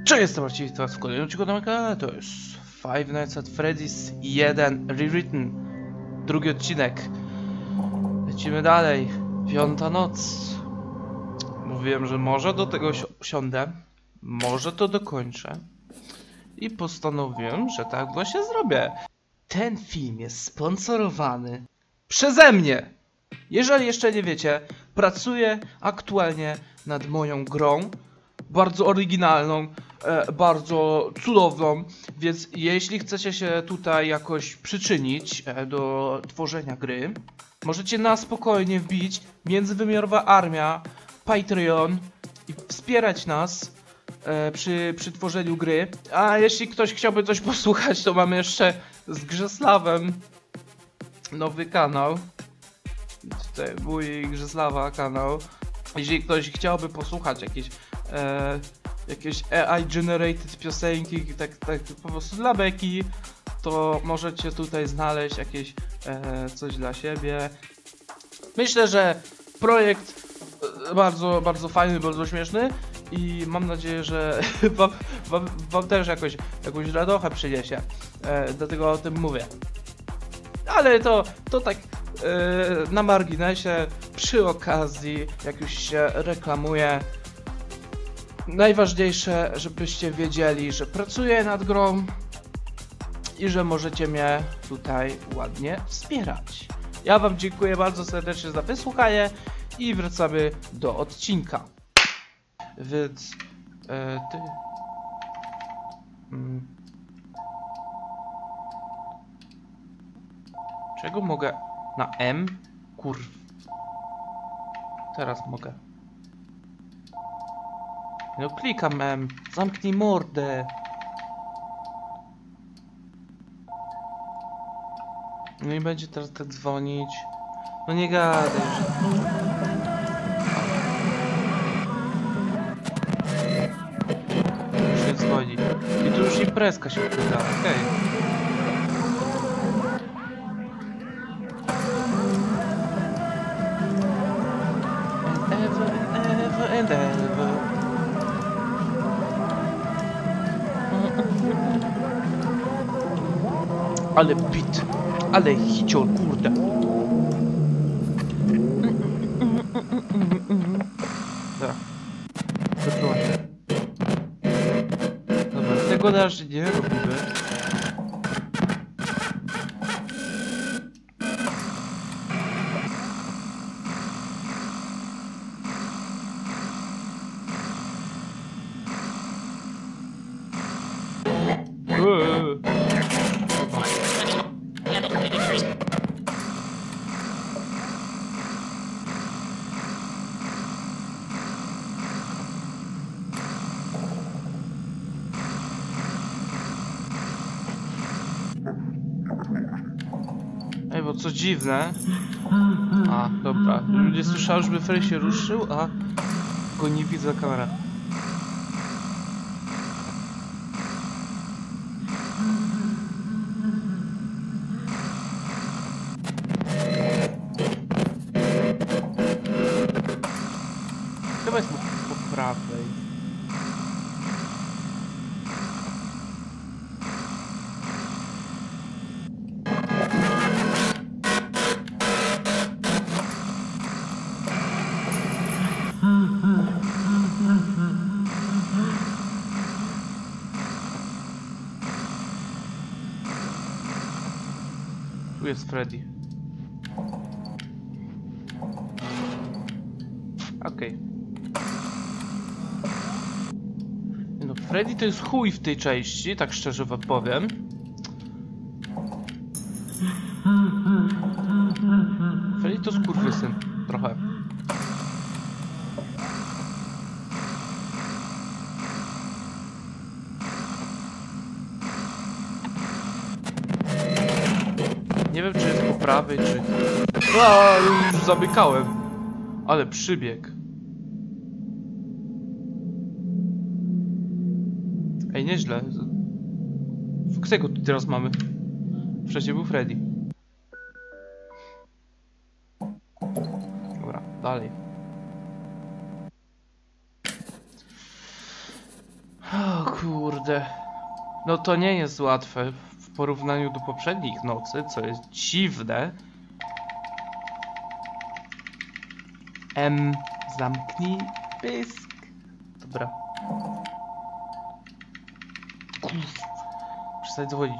Cześć, jestem Marcin, witam was w kolejnym odcinku na kanale. To jest Five Nights at Freddy's 1 Rewritten. Drugi odcinek. Lecimy dalej. 5. noc. Mówiłem, że może do tego siądę. Może to dokończę. I postanowiłem, że tak właśnie zrobię. Ten film jest sponsorowany przeze mnie. Jeżeli jeszcze nie wiecie, pracuję aktualnie nad moją grą. Bardzo oryginalną, bardzo cudowną, więc jeśli chcecie się tutaj jakoś przyczynić do tworzenia gry, możecie na spokojnie wbić Międzywymiarowa Armia, Patreon i wspierać nas przy tworzeniu gry. A jeśli ktoś chciałby coś posłuchać, to mamy jeszcze z Grzesławem nowy kanał. Tutaj mój Grzesława kanał. Jeżeli ktoś chciałby posłuchać jakieś AI generated piosenki, tak po prostu dla beki, to możecie tutaj znaleźć jakieś coś dla siebie. Myślę, że projekt bardzo fajny, bardzo śmieszny i mam nadzieję, że wam też jakąś radochę przyniesie. Dlatego o tym mówię. Ale to tak na marginesie, przy okazji, jak już się reklamuje. Najważniejsze, żebyście wiedzieli, że pracuję nad grą i że możecie mnie tutaj ładnie wspierać. Ja wam dziękuję bardzo serdecznie za wysłuchanie i wracamy do odcinka. Więc ty... Czego mogę? Na M? Kurw. Teraz mogę. No klikam M. Zamknij mordę. No i będzie teraz tak dzwonić. No nie gadaj. Już się dzwoni. I tu już imprezka się odbywa. Okej. And ever. Ale bit, ale hicior, kurde. Dobra, wypluła się. Dobra, tego na razie nie robimy. Ej, bo co dziwne. A, dobra. Nie słyszałem, żeby Freddy się ruszył, a go nie widzę kamera. Chyba jest po prawej. Tu jest Freddy. Okej. No, Freddy to jest chuj w tej części, tak szczerze wam powiem. Freddy to skurwysyn, trochę. Nie wiem, czy jest po prawej, czy... A, już zamykałem. Ale przybieg. Ej, nieźle. Którego tu teraz mamy? Wcześniej był Freddy. Dobra, dalej. O Kurde. No to nie jest łatwe w porównaniu do poprzednich nocy, co jest dziwne. Zamknij pysk. Dobra. Przestań dzwonić.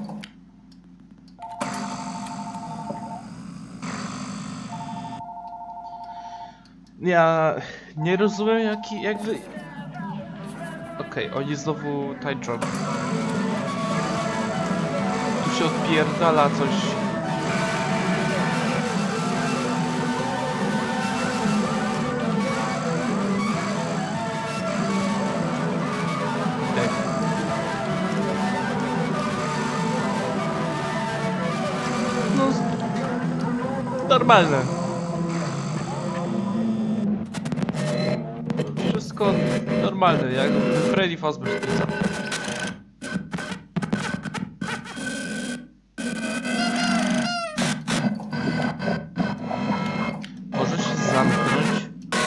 Ja nie rozumiem jak wy... Okej, oni znowu tańczą. Tu się odpierdala coś. Okay. No... Normalne. Wszystko normalne, jak Freddy Fazbear pisał. Możesz się zamknąć?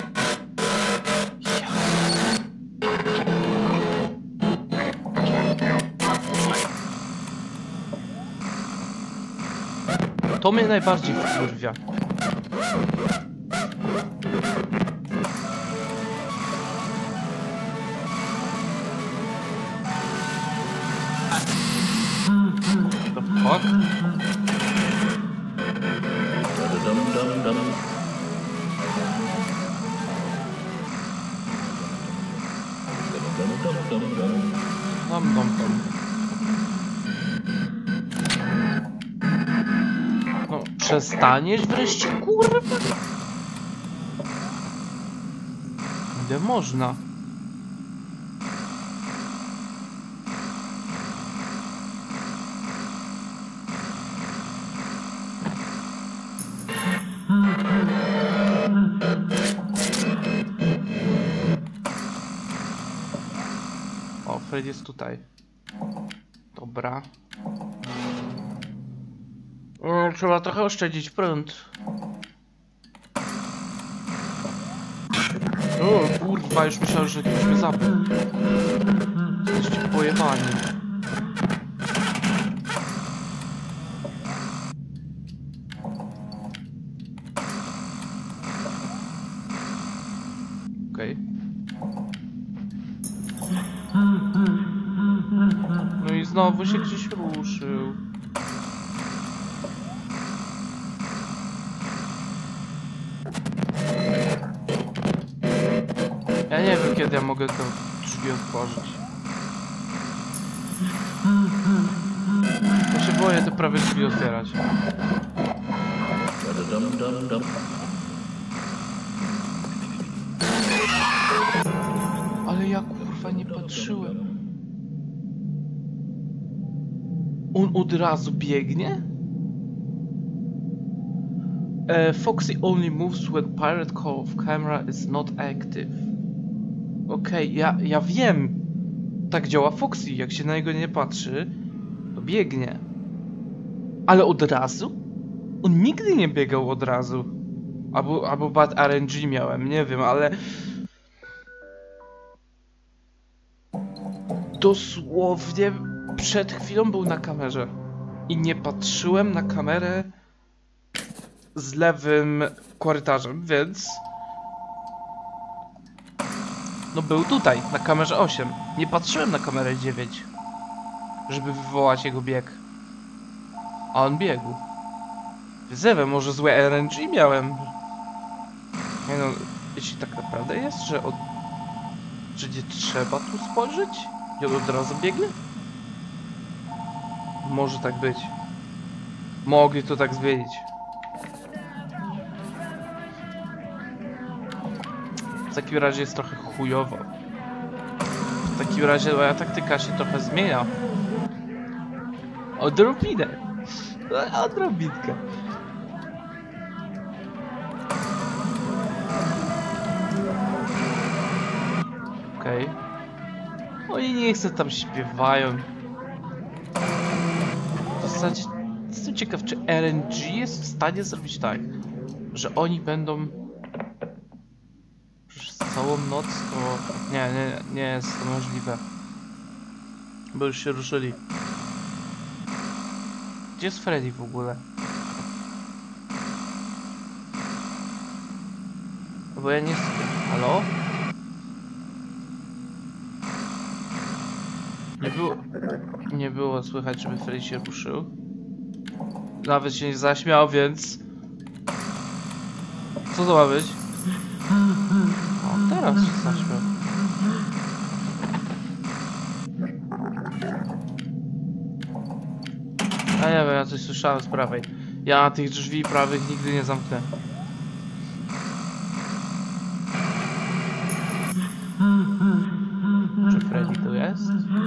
To mnie najbardziej wkurwia. Fuck? No, przestaniesz wreszcie, kurwa? Ile można? O, Fred jest tutaj. Dobra. Trzeba trochę oszczędzić prąd. O kurwa, już myślałem, że ktoś mnie zabił. Jesteście pojebani. Okej. No i znowu się gdzieś ruszył. Ja nie wiem, kiedy ja mogę te drzwi otworzyć. Ja się boję te prawie drzwi otwierać. Ale ja kurwa nie patrzyłem. On od razu biegnie? Foxy only moves when pirate call of camera is not active. Okej, ja wiem. Tak działa Foxy, jak się na niego nie patrzy, to biegnie. Ale od razu? On nigdy nie biegał od razu. Albo bad RNG miałem, nie wiem, ale... Dosłownie przed chwilą był na kamerze. I nie patrzyłem na kamerę z lewym korytarzem, więc... No był tutaj, na kamerze 8. Nie patrzyłem na kamerę 9, żeby wywołać jego bieg. A on biegł. Wyzywam, może złe RNG miałem. Nie no, jeśli tak naprawdę jest, że nie trzeba tu spojrzeć? I on od razu biegnie? Może tak być. Mogli to tak zmienić. W takim razie jest trochę chujowo. W takim razie moja taktyka się trochę zmienia. Odrobinę. Odrobinkę. Okej. Oni niech se tam śpiewają. W zasadzie jestem ciekaw, czy RNG jest w stanie zrobić tak, że oni będą przez całą noc, to... Nie jest to możliwe. Bo już się ruszyli. Gdzie jest Freddy w ogóle? Bo ja nie... Halo? Nie było słychać, żeby Freddy się ruszył. Nawet się nie zaśmiał, więc... Co to ma być? O, teraz się zaśmiał. A nie wiem, ja coś słyszałem z prawej. Ja tych drzwi prawych nigdy nie zamknę. Czy Freddy tu jest?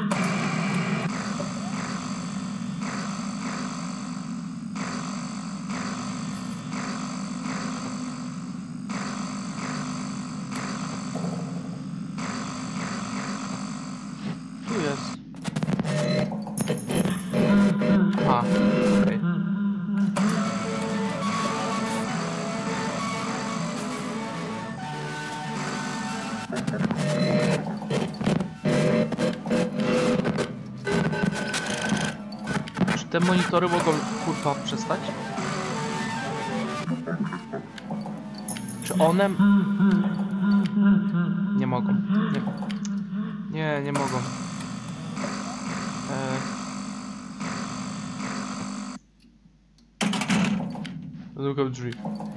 Tu jest. A, okej. Czy te monitory mogą kurwa przestać? Czy one... Nie mogą. Nie mogą. Zamykam drzwi.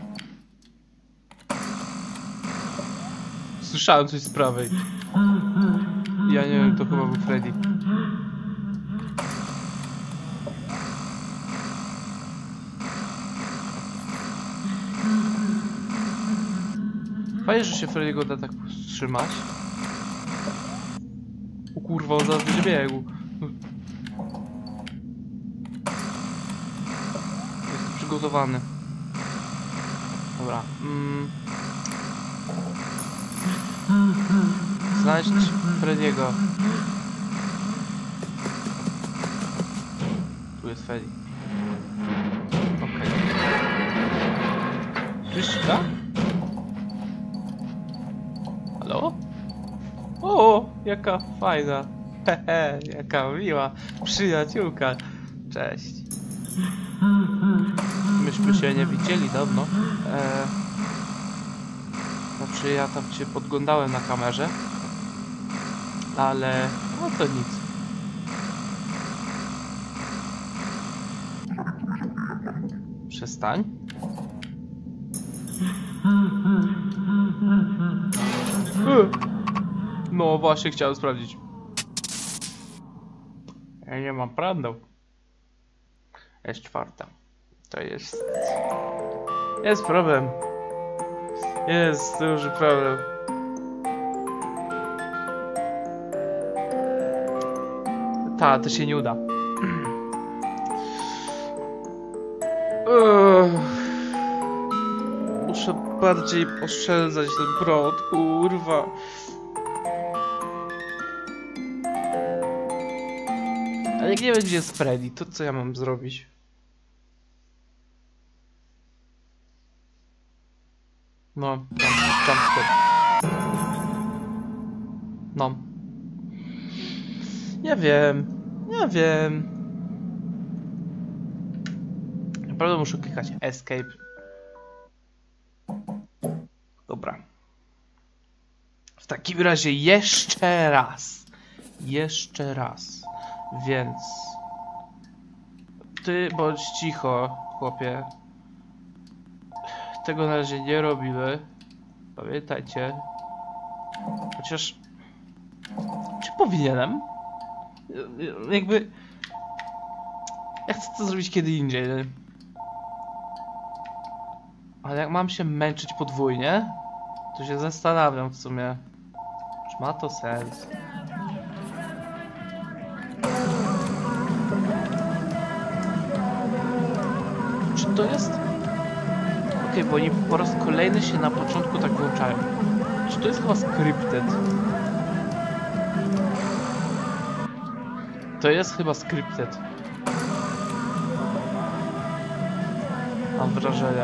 Słyszałem coś z prawej. Ja nie wiem, to chyba był Freddy. Fajnie, że się Freddy'ego da tak powstrzymać. O kurwa, on zaraz będzie biegł. Jestem przygotowany. Dobra. Znajdź Freddy'ego. Tu jest Freddy. Okej. Kryszka? Halo? O, jaka fajna. Hehe, jaka miła przyjaciółka. Cześć. Myśmy się nie widzieli dawno. Znaczy ja tam cię podglądałem na kamerze. Ale... no to nic. Przestań. No właśnie chciałem sprawdzić. Ja nie mam prądu. Jest czwarta. To jest... Jest problem. Jest duży problem. Ta, to się nie uda. Muszę bardziej oszczędzać ten prąd, kurwa. Ale jak nie wiem, gdzie jest Freddy, to co ja mam zrobić? No, jumpscare. No. Nie wiem. Naprawdę muszę klikać escape. Dobra. W takim razie jeszcze raz. Więc... Ty bądź cicho, chłopie. Tego na razie nie robimy. Pamiętajcie. Chociaż... Czy powinienem? Jakby... Ja chcę to zrobić kiedy indziej. Ale jak mam się męczyć podwójnie, to się zastanawiam w sumie. Czy ma to sens? Czy to jest... Okej, bo oni po raz kolejny się na początku tak włączają. Czy to jest chyba scripted? To jest chyba scripted. Mam wrażenie.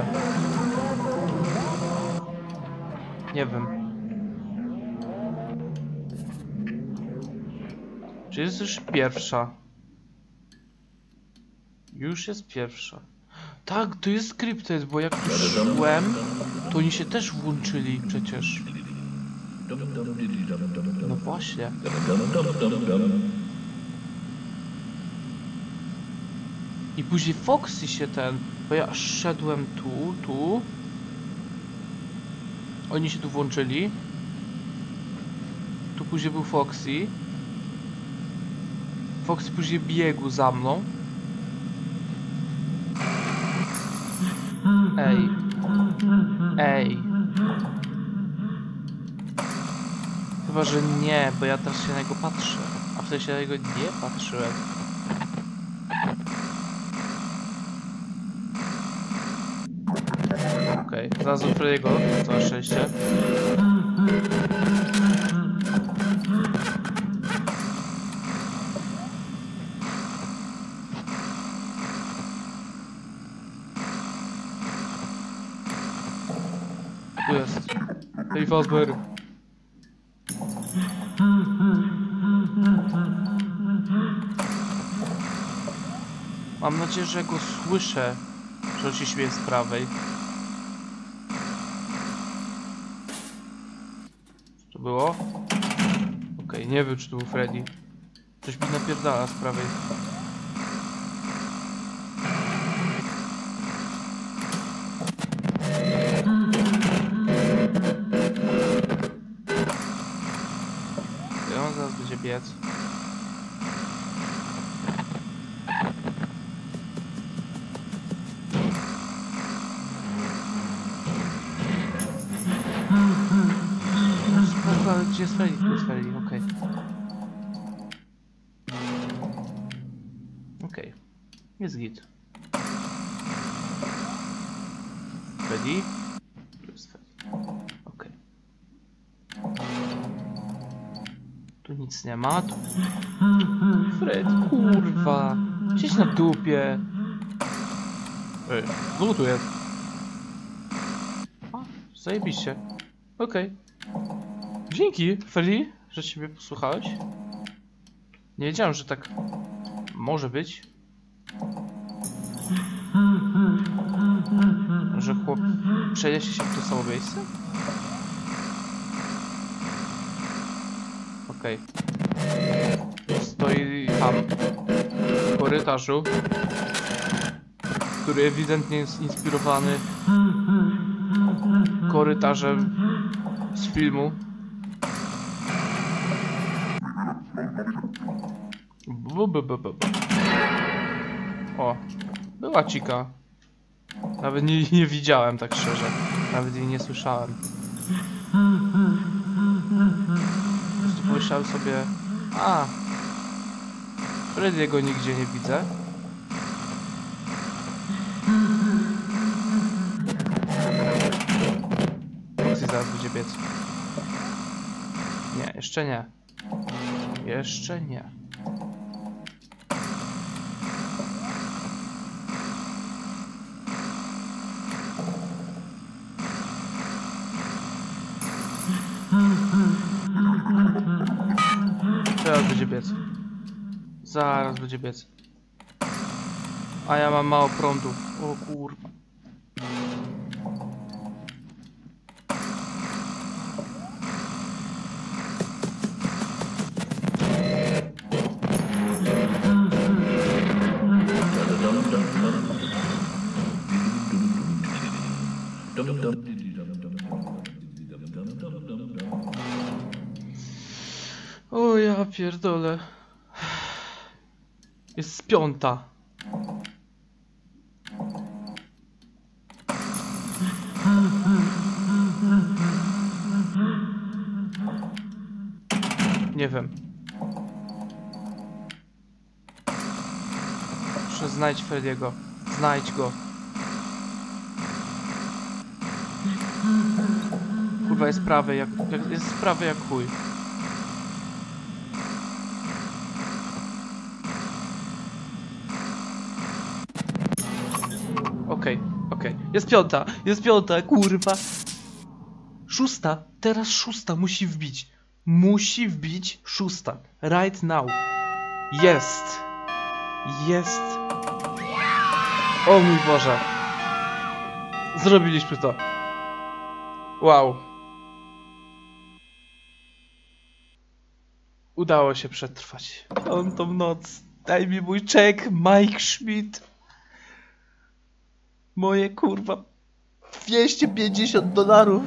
Nie wiem. Czy jest już pierwsza? Już jest pierwsza. Tak, to jest Cryptid, bo jak tu szłem, to oni się też włączyli przecież. No właśnie. I później Foxy się bo ja szedłem tu. Oni się tu włączyli. Tu później był Foxy. Foxy później biegł za mną. Ej. Chyba, że nie, bo ja teraz się na niego patrzę. A wtedy się na niego nie patrzyłem. Okej, znalazłem Freddy'ego, całe szczęście. Tu jest. Hej, Fazbear. Mam nadzieję, że go słyszę, że on się śmieje z prawej. Co to było? Okej, nie wiem, czy to był Freddy. Coś mi napierdala z prawej. On zaraz będzie biec. Ale gdzie jest Freddy? Tu jest Freddy, okej. Okej. Jest git. Freddy? Tu jest Freddy. Okej. Tu nic nie ma. Tu... Fred, kurwa. Siedź na dupie. Ej, znowu tu jest. A, zajebiście. Okej. Dzięki, Freddy, że ciebie posłuchałeś. Nie wiedziałem, że tak może być. Że chłop przeniesie się w to samo miejsce? Okej. Stoi tam w korytarzu, który ewidentnie jest inspirowany korytarzem z filmu. O, była Chica. Nawet nie widziałem, tak szczerze. Nawet jej nie słyszałem. Po prostu pomyślałem sobie... A, Freddy'ego nigdzie nie widzę. Foxy zaraz będzie biec. Nie, jeszcze nie. Jeszcze nie. Zaraz będzie biec. Zaraz będzie biec. A ja mam mało prądu. O kurwa. O ja pierdolę. Jest 5. Nie wiem. Proszę, znajdź Freddy'ego. Znajdź go. Kurwa, jest prawy jest prawy jak chuj. Okej. Jest 5, kurwa. 6, teraz 6 musi wbić. Musi wbić 6. Right now. Jest! Jest! O mój Boże! Zrobiliśmy to! Wow! Udało się przetrwać tą noc. Daj mi mój czek, Mike Schmidt. Moje kurwa $250.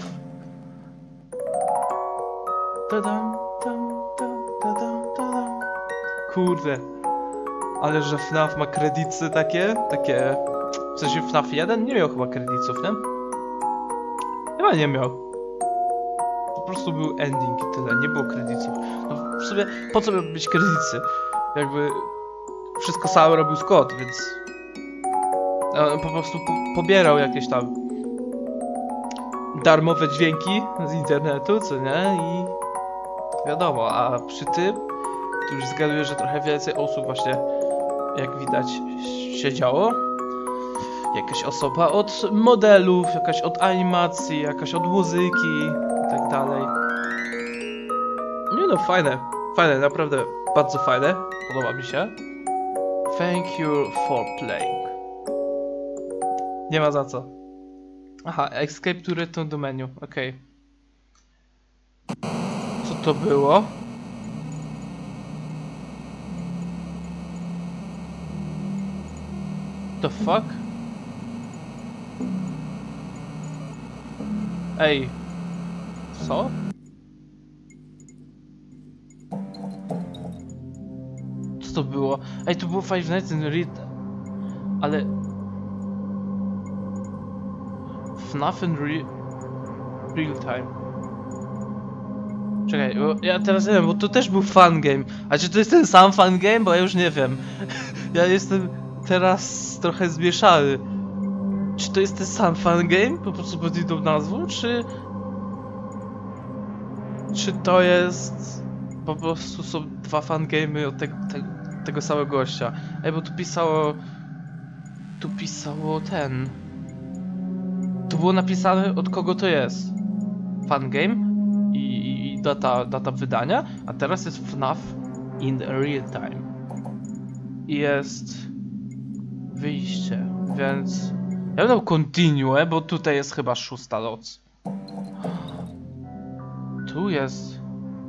Tadam, tam, tam, tadam, tadam. Kurde. Ale że FNAF ma kredyty takie. W sensie FNAF 1 nie miał chyba kredytów, nie? Chyba nie miał. Po prostu był ending i tyle, nie było kredytów. No w sumie, po co miał być kredyty? Jakby wszystko sam robił Scott, więc on po prostu pobierał jakieś tam darmowe dźwięki z internetu, co nie? I wiadomo, a przy tym to już zgaduję, że trochę więcej osób właśnie, jak widać, siedziało. Jakaś osoba od modelów, jakaś od animacji, jakaś od muzyki i tak dalej. Nie no, fajne, naprawdę bardzo fajne, podoba mi się. Thank you for playing. Nie ma za co. Aha, escape to return do menu, okej. Co to było? The fuck? Ej. Co? Co to było? Ej, to było Five Nights in Real... Ale... FNAF in real time. Czekaj, bo ja teraz nie wiem, bo to też był fun game. A czy to jest ten sam fun game? Bo ja już nie wiem. Ja jestem teraz trochę zmieszany. Czy to jest ten sam fun game? Po prostu pod inną nazwą? Czy to jest... Po prostu są dwa fun game'y od tego samego gościa. Ej, bo tu pisało... Tu pisało ten... Tu było napisane, od kogo to jest. Fun game i data wydania, a teraz jest FNAF in real time. I jest wyjście, więc ja bym dał continue, bo tutaj jest chyba 6. noc. Tu jest...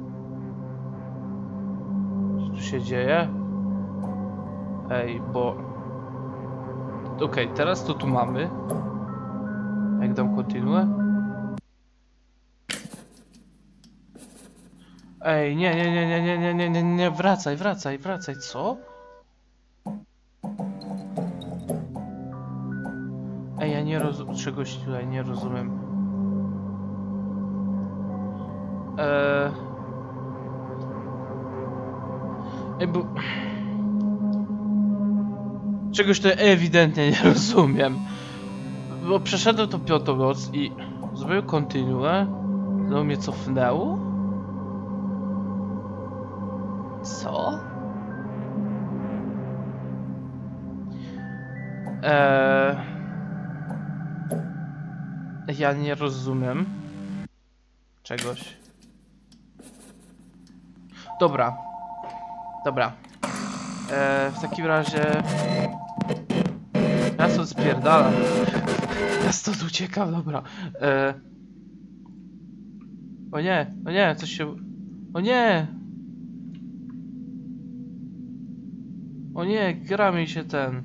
Co tu się dzieje? Ej, bo... Okej, teraz to tu mamy. Jak dam continue? Ej, nie, wracaj, co? Ej, ja nie rozumiem, czegoś tutaj nie rozumiem. Ej, bo... Czegoś to ewidentnie nie rozumiem. Bo przeszedłem tą 5. noc i zrobiłem continue, znowu mnie cofnęło? Co? Ja nie rozumiem czegoś. Dobra. W takim razie... Ja stąd spierdalam. Ja stąd uciekam, dobra. O nie, coś się... O nie! O nie, gra mi się ten...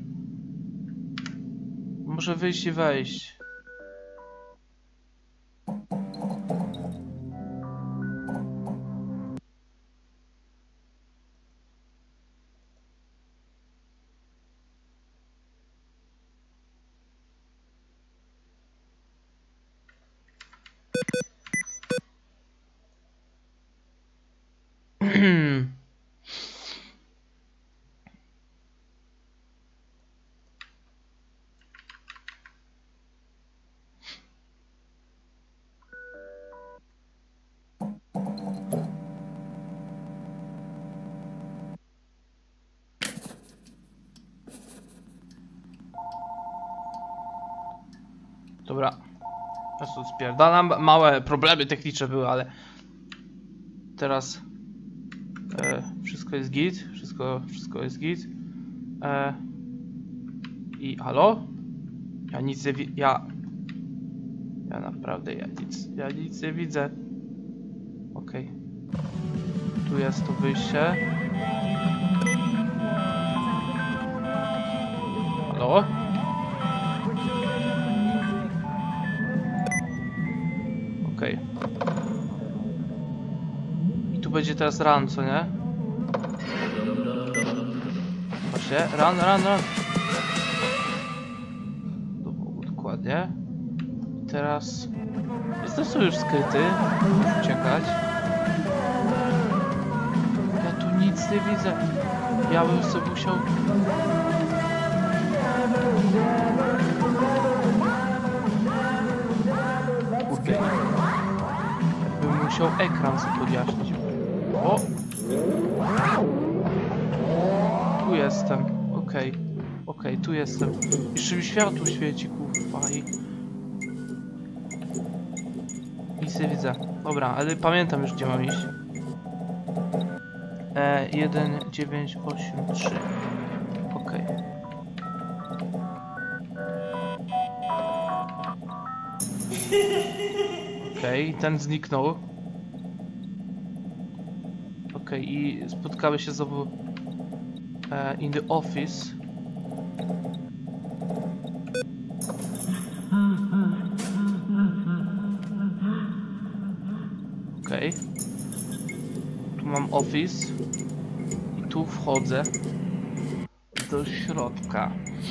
Muszę wyjść i wejść. Dobra. Ja tu spierdalam. Małe problemy techniczne były, ale... Teraz... wszystko Wszystko jest git, wszystko jest git. I halo? Ja nic nie widzę. Ja naprawdę, ja nic nie widzę. Okej. Tu jest to wyjście. Halo? Okej. I tu będzie teraz run, co nie? Patrzcie, run. Dokładnie. I teraz... Jestem sobie już skryty. Muszę uciekać. Ja tu nic nie widzę. Ja bym sobie musiał... Kurde. Bym musiał ekran sobie podjaśnić. O! Tu jestem. Okej, tu jestem. Jeszcze mi światło świeci, kurwa i... Nic nie widzę. Dobra, ale pamiętam już, gdzie mam iść. 1983. Okej. Okej, ten zniknął. Okej, i spotkamy się znowu in the office. Okej. Tu mam office. I tu wchodzę do środka.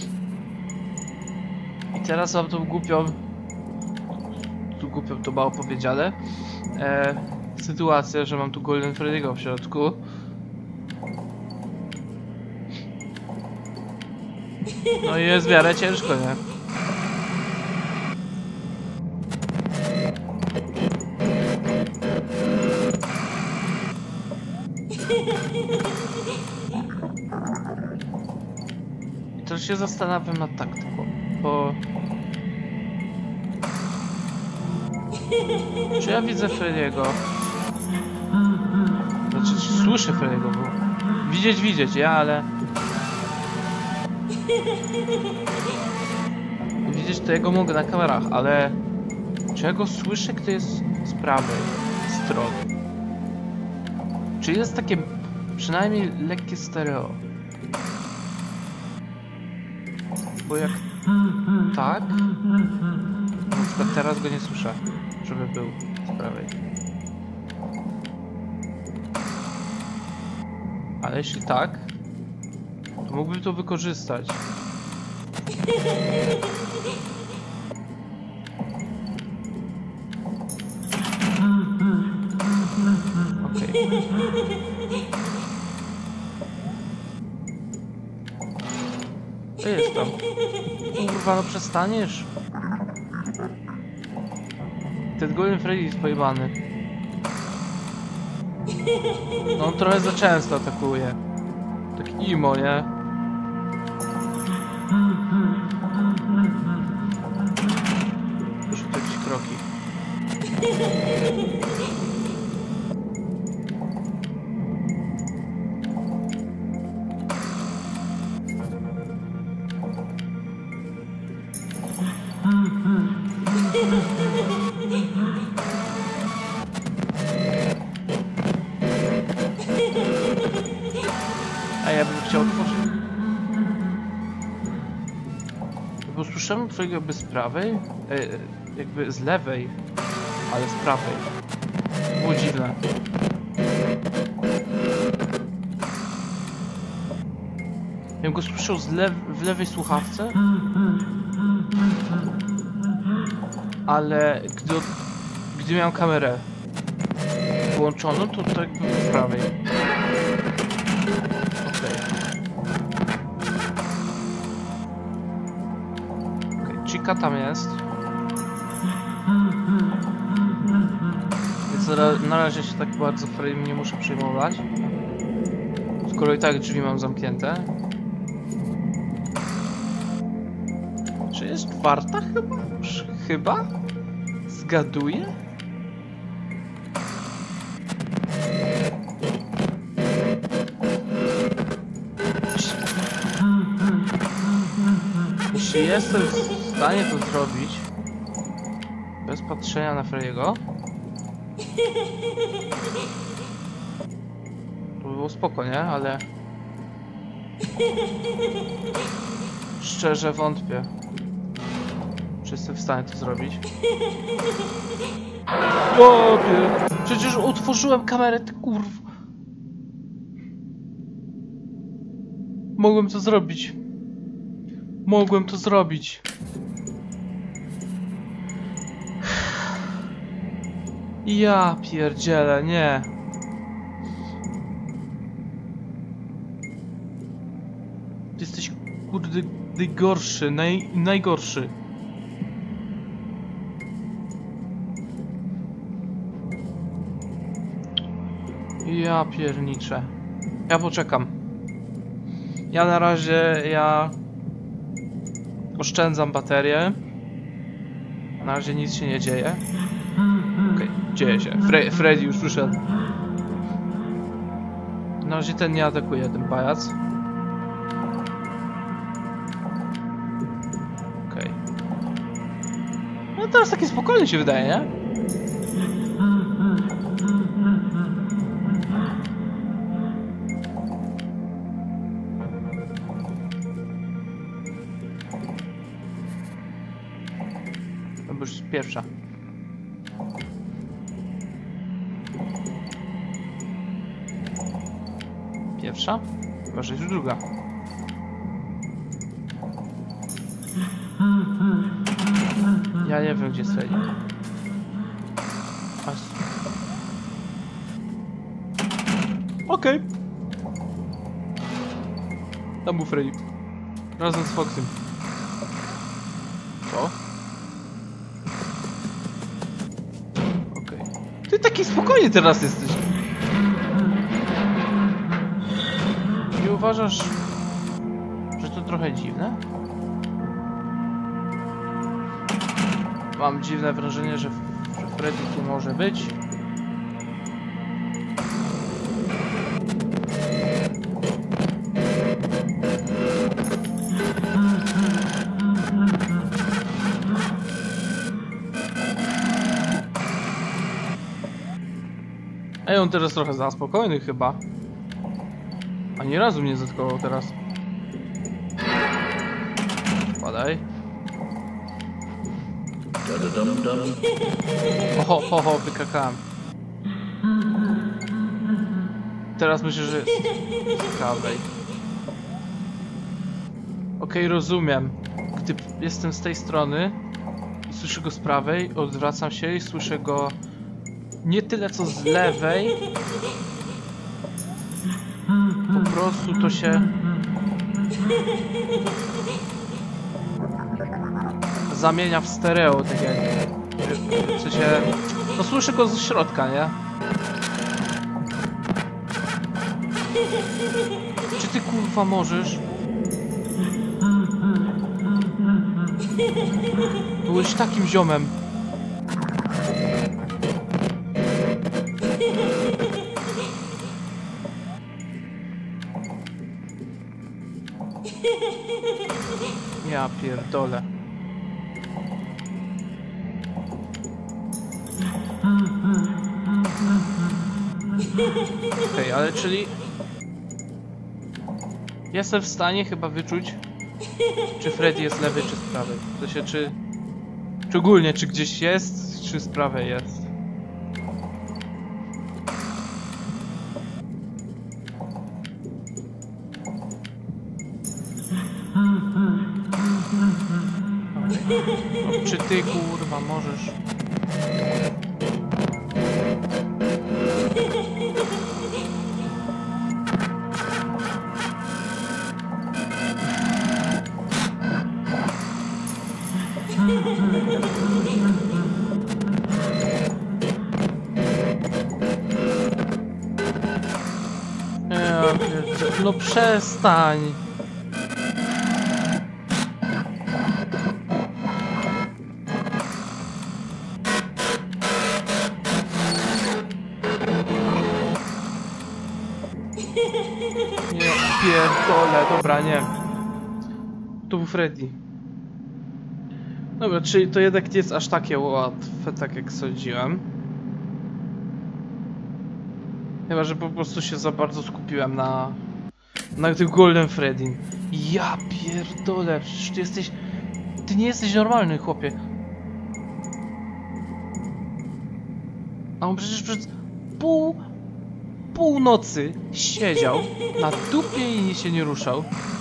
I teraz mam tą głupią... Tu głupią to mało powiedziane. Sytuację, że mam tu Golden Freddy'ego w środku. No i jest w miarę ciężko, nie? I to się zastanawiam nad taktyką, bo... Czy ja widzę Freddy'ego? Znaczy, słyszę Freddy'ego, bo... Widzieć, ja, ale... Widzieć to ja go mogę na kamerach, ale... Czy ja go słyszę, gdy jest z prawej strony? Czy jest takie... Przynajmniej lekkie stereo? Bo jak... Tak? Na przykład teraz go nie słyszę, żeby był z prawej. Ale jeśli tak, to mógłbym to wykorzystać. Okej. To jest tam. Kurwa, no przestaniesz. Ten Golden Freddy jest pojebany. No on trochę za często atakuje. Tak imo, nie? Proszę tu jakieś kroki. A ja bym chciał otworzyć. Bo słyszałem twojego jakby z prawej, jakby z lewej, ale z prawej. Było dziwne. Ja bym go słyszał w lewej słuchawce, ale gdy miałem kamerę włączoną, to tak jakby w prawej. Chica tam jest. Więc na razie się tak bardzo frame nie muszę przejmować. Skoro i tak drzwi mam zamknięte. Czy jest czwarta chyba? Chyba? Zgaduję? Czy jestem w stanie to zrobić bez patrzenia na Freddy'ego? To by było spoko, nie? Ale... szczerze wątpię, czy jestem w stanie to zrobić. Jopie! Przecież otworzyłem kamerę, ty kurw! Mogłem to zrobić. Mogłem to zrobić. Ja pierdzielę, nie. Ty jesteś kurde najgorszy, najgorszy. Ja pierniczę. Ja poczekam. Ja na razie, oszczędzam baterię. Na razie nic się nie dzieje. Okej, dzieje się. Freddy już wyszedł. Na razie ten nie atakuje, ten pajac. Okej. No teraz taki spokojny się wydaje, nie? To już pierwsza. Pierwsza? Chyba, że już druga. Ja nie wiem, gdzie jest Freddy. Okej. Tam był Freddy. Razem z Foxem. Co? Okej. Ty taki spokojny teraz jesteś. Nie uważasz, że to trochę dziwne? Mam dziwne wrażenie, że Freddy tu może być. Ej, on teraz trochę za spokojny chyba. Ani razu mnie zatkował teraz. Padaj. Oho, wykakałem. Teraz myślę, że z prawej. Okej, rozumiem. Gdy jestem z tej strony i słyszę go z prawej, odwracam się i słyszę go nie tyle co z lewej. Po prostu to się zamienia w stereo, tak jak w sensie, no słyszę go ze środka, nie? Czy ty kurwa możesz? Byłeś takim ziomem. Ja pierdolę. Okej, ale czyli... jestem w stanie chyba wyczuć, czy Freddy jest lewy, czy z prawej. W sensie, czy ogólnie, czy gdzieś jest, czy z prawej jest. No, czy ty kurwa możesz? No przestań. Nie pierdolę, dobra, nie. To był Freddy. Dobra, czyli to jednak nie jest aż takie łatwe, tak jak sądziłem. Chyba, że po prostu się za bardzo skupiłem na tym Golden Freddym. Ja pierdolę, przecież ty jesteś... Ty nie jesteś normalny, chłopie. A on przecież przez północy siedział na dupie i się nie ruszał.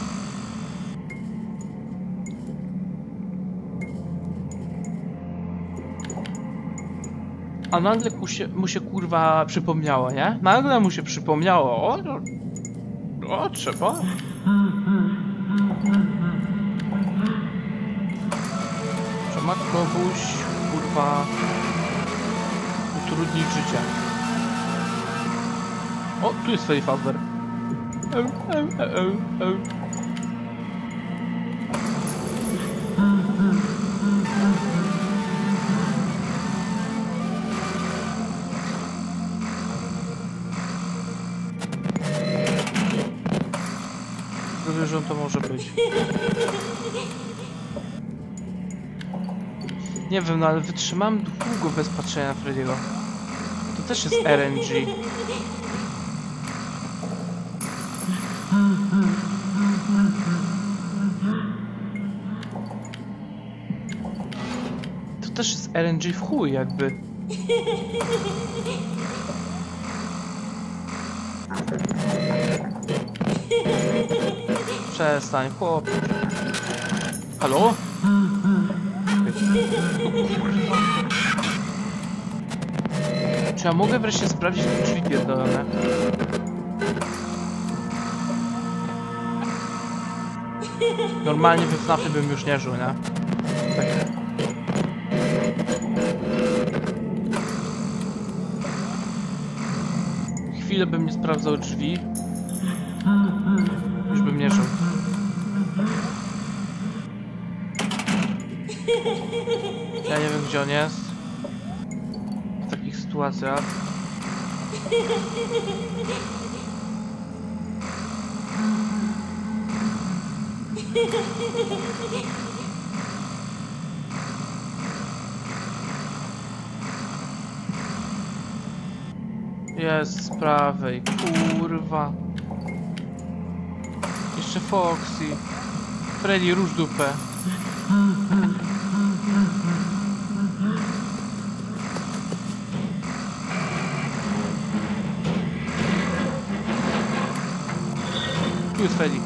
A nagle mu się kurwa przypomniało, nie? Nagle mu się przypomniało, o trzeba. Trzeba komuś kurwa utrudnić życie. O, tu jest Freddy Fazbear. Zgadza, że on to może być. Nie wiem, no ale wytrzymałem długo bez patrzenia na Freddy'ego. To też jest RNG. To też jest RNG w chuj jakby. Przestań, chłop. Halo? Czy ja mogę wreszcie sprawdzić te drzwi pierdolone? Normalnie we FNAF-y bym już nie żył, nie? Tak. Chwilę bym nie sprawdzał drzwi. Już bym nie żył. Ja nie wiem, gdzie on jest. W takich sytuacjach. Jest z prawej, kurwa. Jeszcze Foxy. Freddy, rusz dupę. Tu jest Freddy.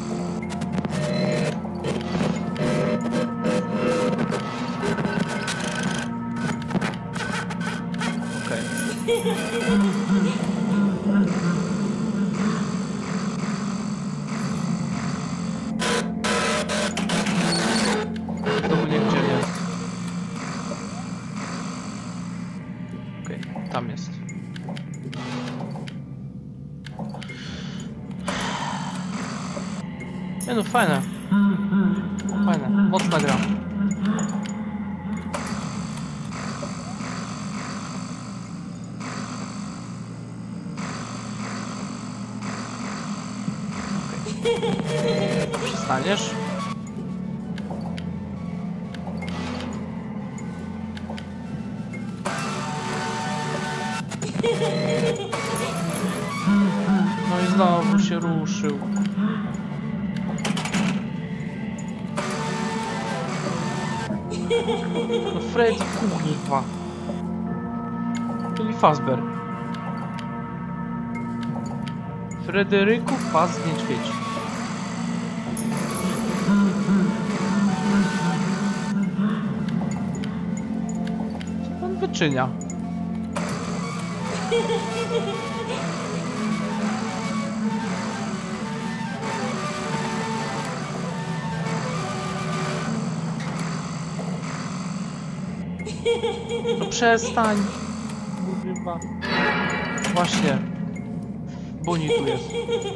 Okej. Znowu nie gdzie jest. Okej, tam jest. Nie no, fajne. Fajne, mocna gra. Okay. Przestaniesz? No i znowu się ruszył. No Freddy, kurwa. Czyli Fazbear. Fryderyku Faz Niedźwiedź. Co on wyczynia? No przestań. Kurwa. Właśnie. Boni tu jest.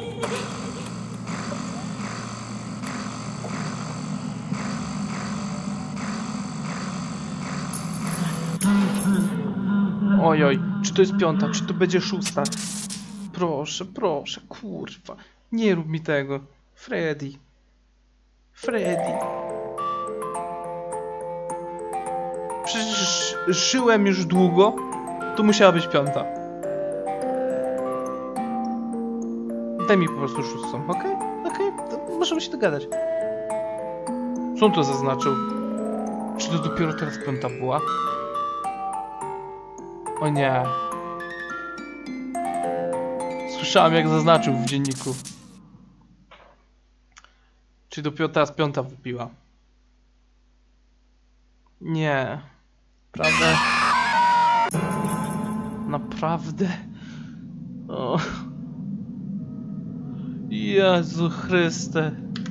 Ojoj, czy to jest piąta, czy to będzie szósta? Proszę, proszę, kurwa. Nie rób mi tego. Freddy. Freddy. przecież żyłem już długo. Tu musiała być 5. Daj mi po prostu 6, okej? Okej, to możemy się dogadać. Co on to zaznaczył? Czy to dopiero teraz 5 była? O nie. Słyszałem, jak zaznaczył w dzienniku. Czy dopiero teraz 5 wypiła? Nie. Prawda? Naprawdę? O. Jezu Chryste.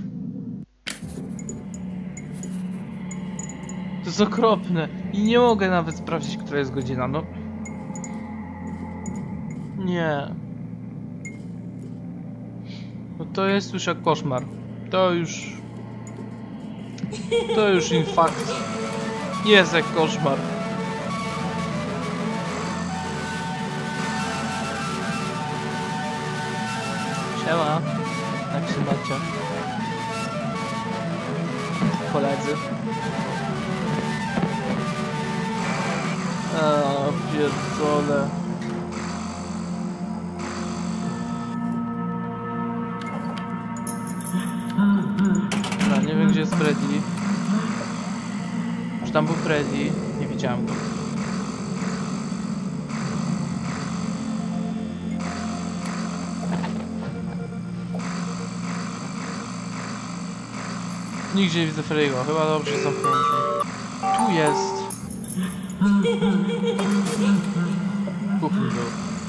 To jest okropne. I nie mogę nawet sprawdzić, która jest godzina, no. Nie. No to jest już jak koszmar. To już infakt. Jest jak koszmar. Siema. Jak się macie? Koledzy. Pierdolę. No, nie wiem, gdzie jest Freddy. Czy tam był Freddy? Nie widziałem go. Nigdzie nie widzę Freddy'ego. Chyba dobrze zamknąłem. Tu jest. Kuchni był.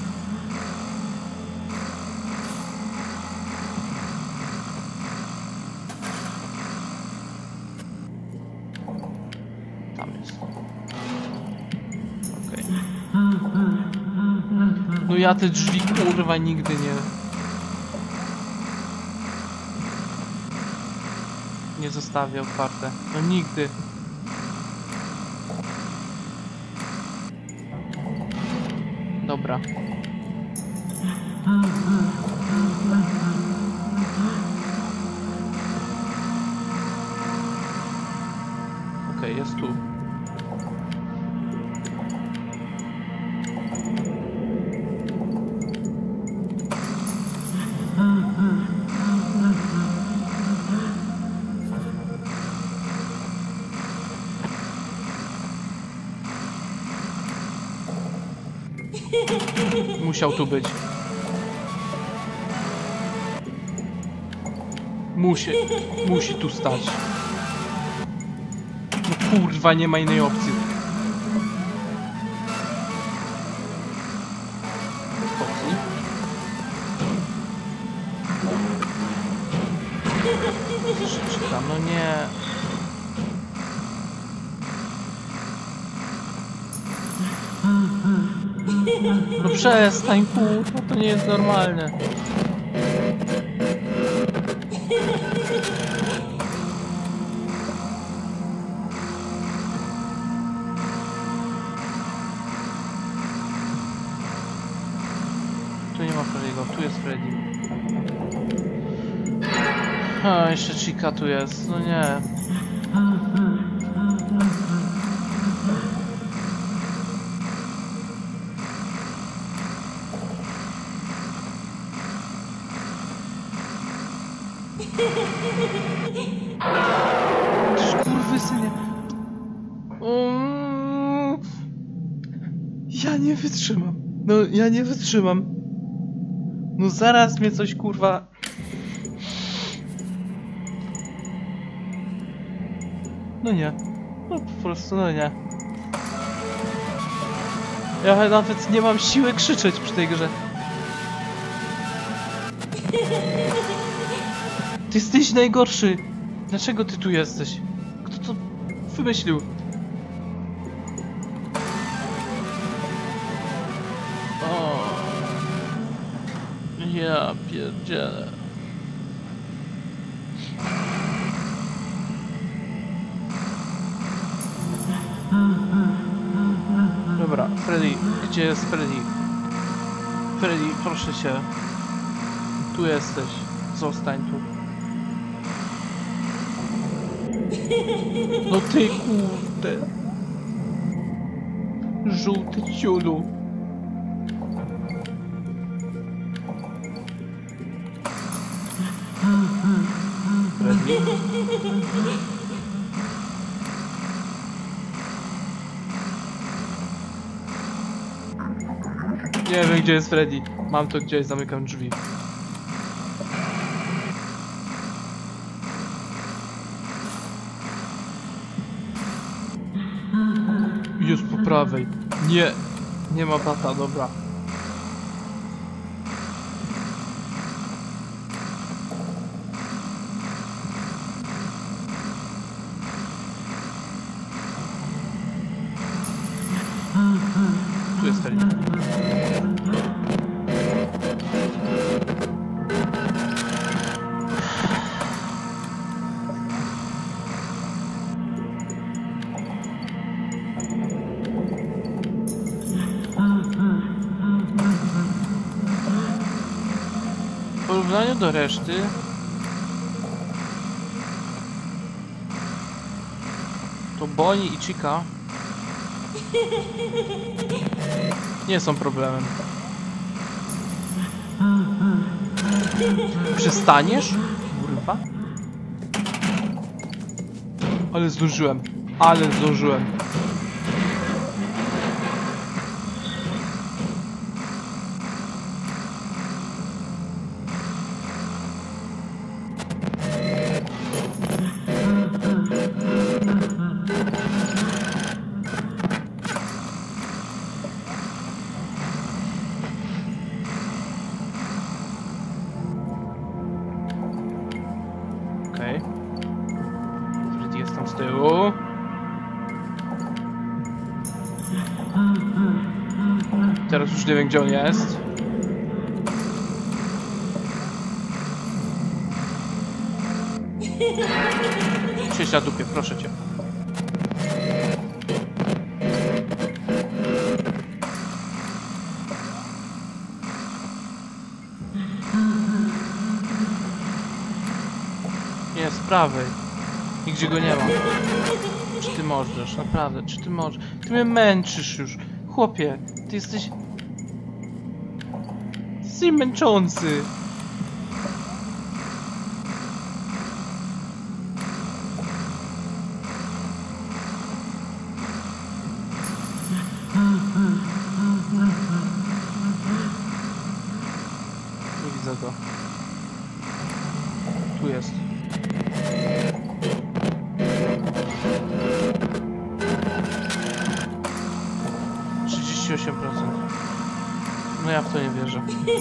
Tam jest. Okej. No ja te drzwi kurwa nigdy nie zostawię otwarte. No nigdy. Dobra. Okej, jest tu. Musiał tu być. Musi tu stać. No kurwa, nie ma innej opcji. Czytam, no nie. No przestań, kurwa, to nie jest normalne. Tu nie ma Freddy'ego, tu jest Freddy. A, jeszcze Chica tu jest, no nie. Czyż kurwysynie. Ja nie wytrzymam. No, ja nie wytrzymam. No zaraz mnie coś kurwa... No nie. No po prostu, no nie. Ja nawet nie mam siły krzyczeć przy tej grze. Ty jesteś najgorszy! Dlaczego ty tu jesteś? Kto to wymyślił? O, ja pierdzielę. Dobra, Freddy, gdzie jest Freddy? Freddy, proszę cię. Tu jesteś. Zostań tu. No ty kurde. Żółty ciulu. Nie wiem, gdzie jest Freddy. Mam to gdzieś, zamykam drzwi. Jest po prawej. Nie. Nie ma bata, dobra. Tu jest Freddy. W porównaniu do reszty to Bonnie i Chica nie są problemem. Przestaniesz? Kurwa. Ale zdążyłem. Ale zdążyłem. Okej. Freddy jest tam z tyłu. Teraz już nie wiem, gdzie on jest. Siedź na dupie, proszę cię. Nie, z prawej. Nigdzie go nie ma. Czy ty możesz? Naprawdę, czy ty możesz? Ty mnie męczysz już. Chłopie, ty jesteś... Jesteś męczący. Nie widzę go. Tu jest. No ja w to nie wierzę.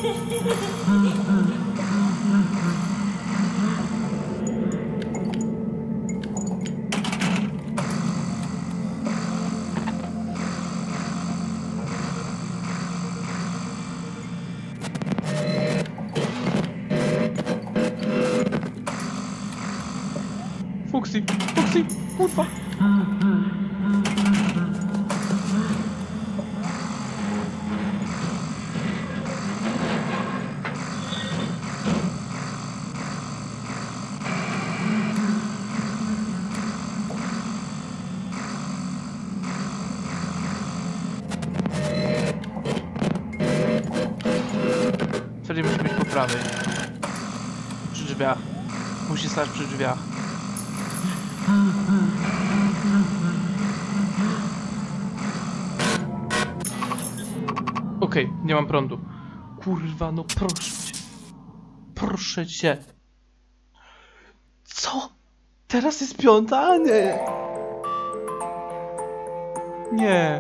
Fuksy, Fuksy, kurwa. Wtedy musi być po prawej. Przy drzwiach. Musi stać przy drzwiach. Okej, nie mam prądu. Kurwa, no proszę cię. Proszę cię. Co? Teraz jest 5, a nie. Nie.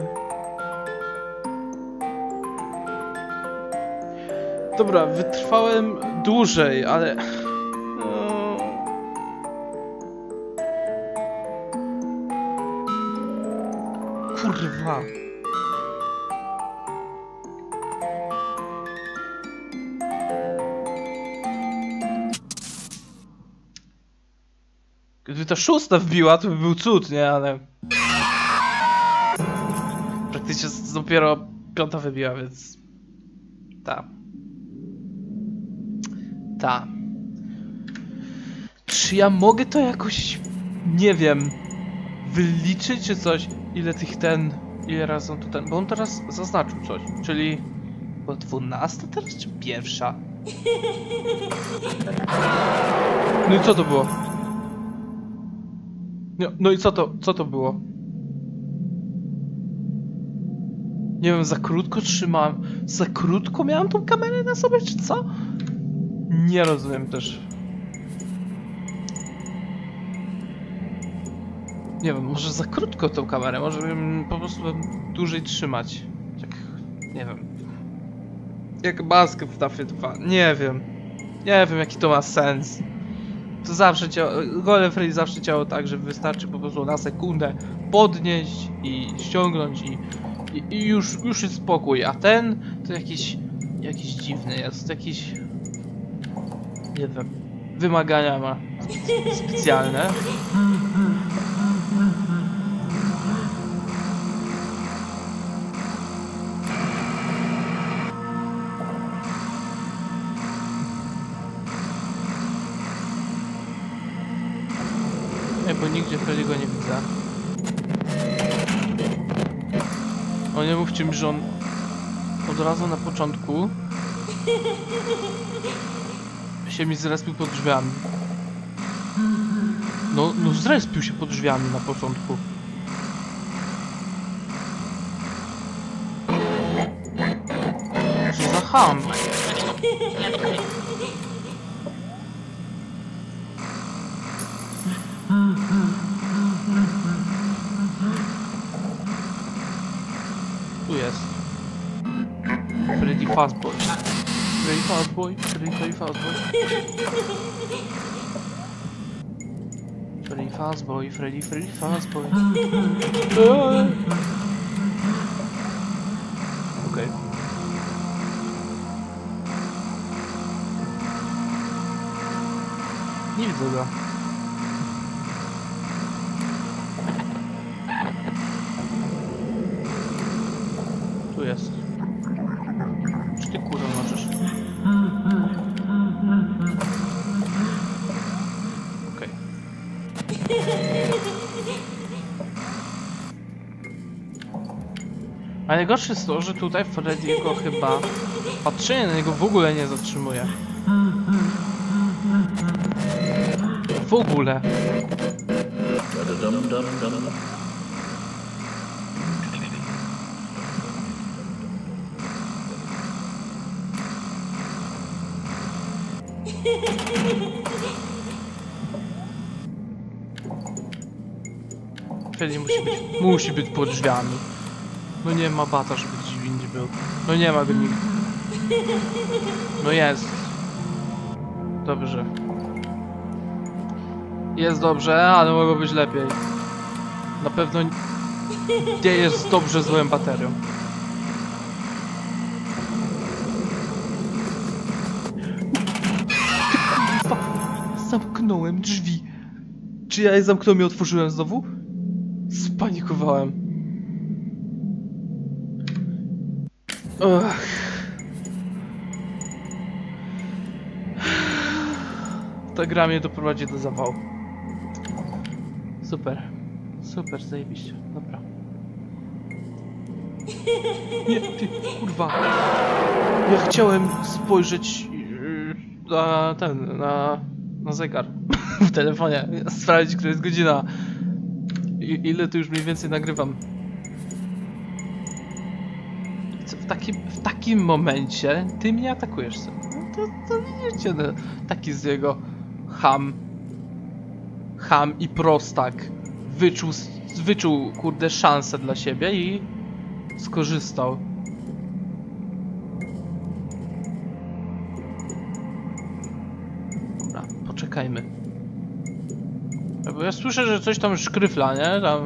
Dobra, wytrwałem dłużej, ale... No... Kurwa. Gdyby ta 6 wbiła, to by był cud, nie? Ale... Praktycznie dopiero 5 wybiła, więc... Ta. Ta. Czy ja mogę to jakoś... Nie wiem... Wyliczyć czy coś? Ile tych ten... Ile razy on tutaj... Bo on teraz zaznaczył coś, czyli... Bo 12 teraz, czy pierwsza? No i co to było? No i co to było? Nie wiem, za krótko trzymałem... Za krótko miałem tą kamerę na sobie, czy co? Nie rozumiem też. Nie wiem, może za krótko tą kamerę, może bym po prostu dłużej trzymać. Jak... nie wiem. Jak maskę w Tafie 2, nie wiem. Nie wiem, jaki to ma sens. To zawsze Golem Freddy zawsze działało tak, że wystarczy po prostu na sekundę podnieść i ściągnąć i już jest spokój, a ten to jakiś dziwny jest, jakiś, nie wiem, wymagania ma specjalne. Nie, bo nigdzie Freddy'ego nie widzę. O, nie mówcie mi, że on od razu na początku się mi zrespił pod drzwiami. No zrespił się pod drzwiami na początku. Co za ham? Tu jest Freddy Fazbear. Freddy Fazbear, Freddy Fazbear. Freddy Fazbear, Freddy Fazbear. Okej. Nie widzę go. Tu jest. Czy ty kurwa możesz? Okej. A najgorsze jest to, że tutaj Freddy'ego chyba patrzenie na niego w ogóle nie zatrzymuje. W ogóle. Freddy musi być pod drzwiami. No nie ma bata, żeby gdzieś indziej był. No nie ma go nigdy. No jest. Dobrze. Jest dobrze, ale mogło być lepiej. Na pewno nie jest dobrze z złą baterią. Zamknąłem drzwi. Czy ja je zamknąłem i otworzyłem znowu? Spanikowałem. Ugh. Ta gra mnie doprowadzi do zawału. Super. Super, zajebiście. Dobra. Nie, ty, kurwa. Ja chciałem spojrzeć na ten, na zegar w telefonie. Sprawdzić, która jest godzina. Ile tu już mniej więcej nagrywam. W takim momencie ty mnie atakujesz. No to widzicie, no, taki z jego ham i prostak wyczuł kurde szansę dla siebie i skorzystał. Dobra, poczekajmy. Bo ja słyszę, że coś tam szkryfla, nie? Tam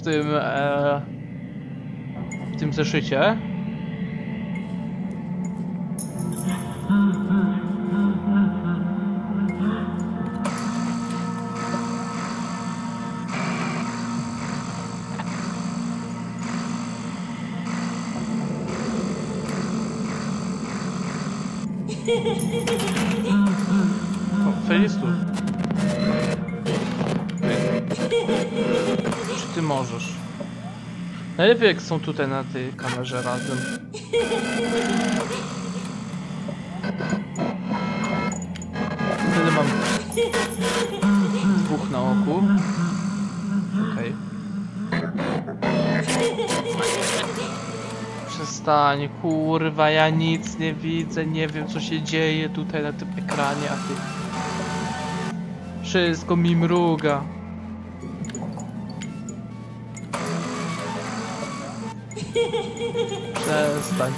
w tym zeszycie. O, Felistu. Czy ty możesz? Najlepiej jak są tutaj na tej kamerze razem. Wtedy mam dwóch na oku. Okej. Przestań, kurwa, ja nic nie widzę, nie wiem co się dzieje tutaj na tym ekranie, a ty... Wszystko mi mruga. Przestań.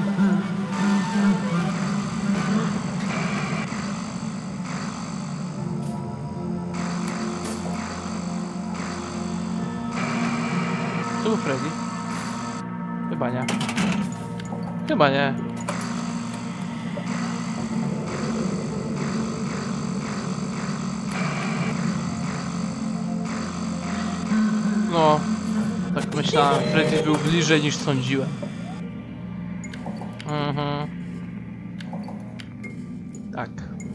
Co był Freddy? Chyba nie. Chyba nie. No, tak myślałem, Freddy był bliżej niż sądziłem. Tak.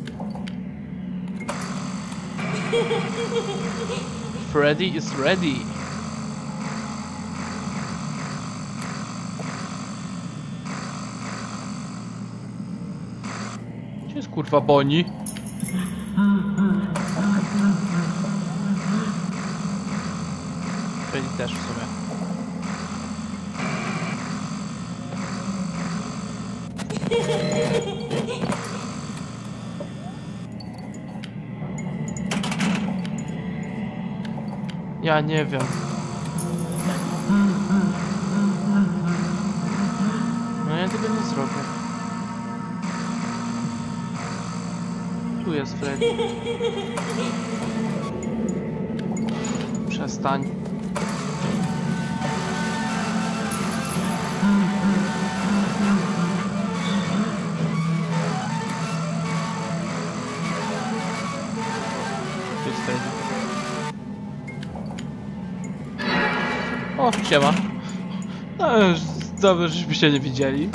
Freddy is ready. Gdzie jest kurwa Bonnie? Freddy też w sumie. Ja nie wiem. No ja tego nie zrobię. Tu jest Freddy. Przestań. Tu jest Freddy. O, siema. No już dobrze, żeśmy się nie widzieli.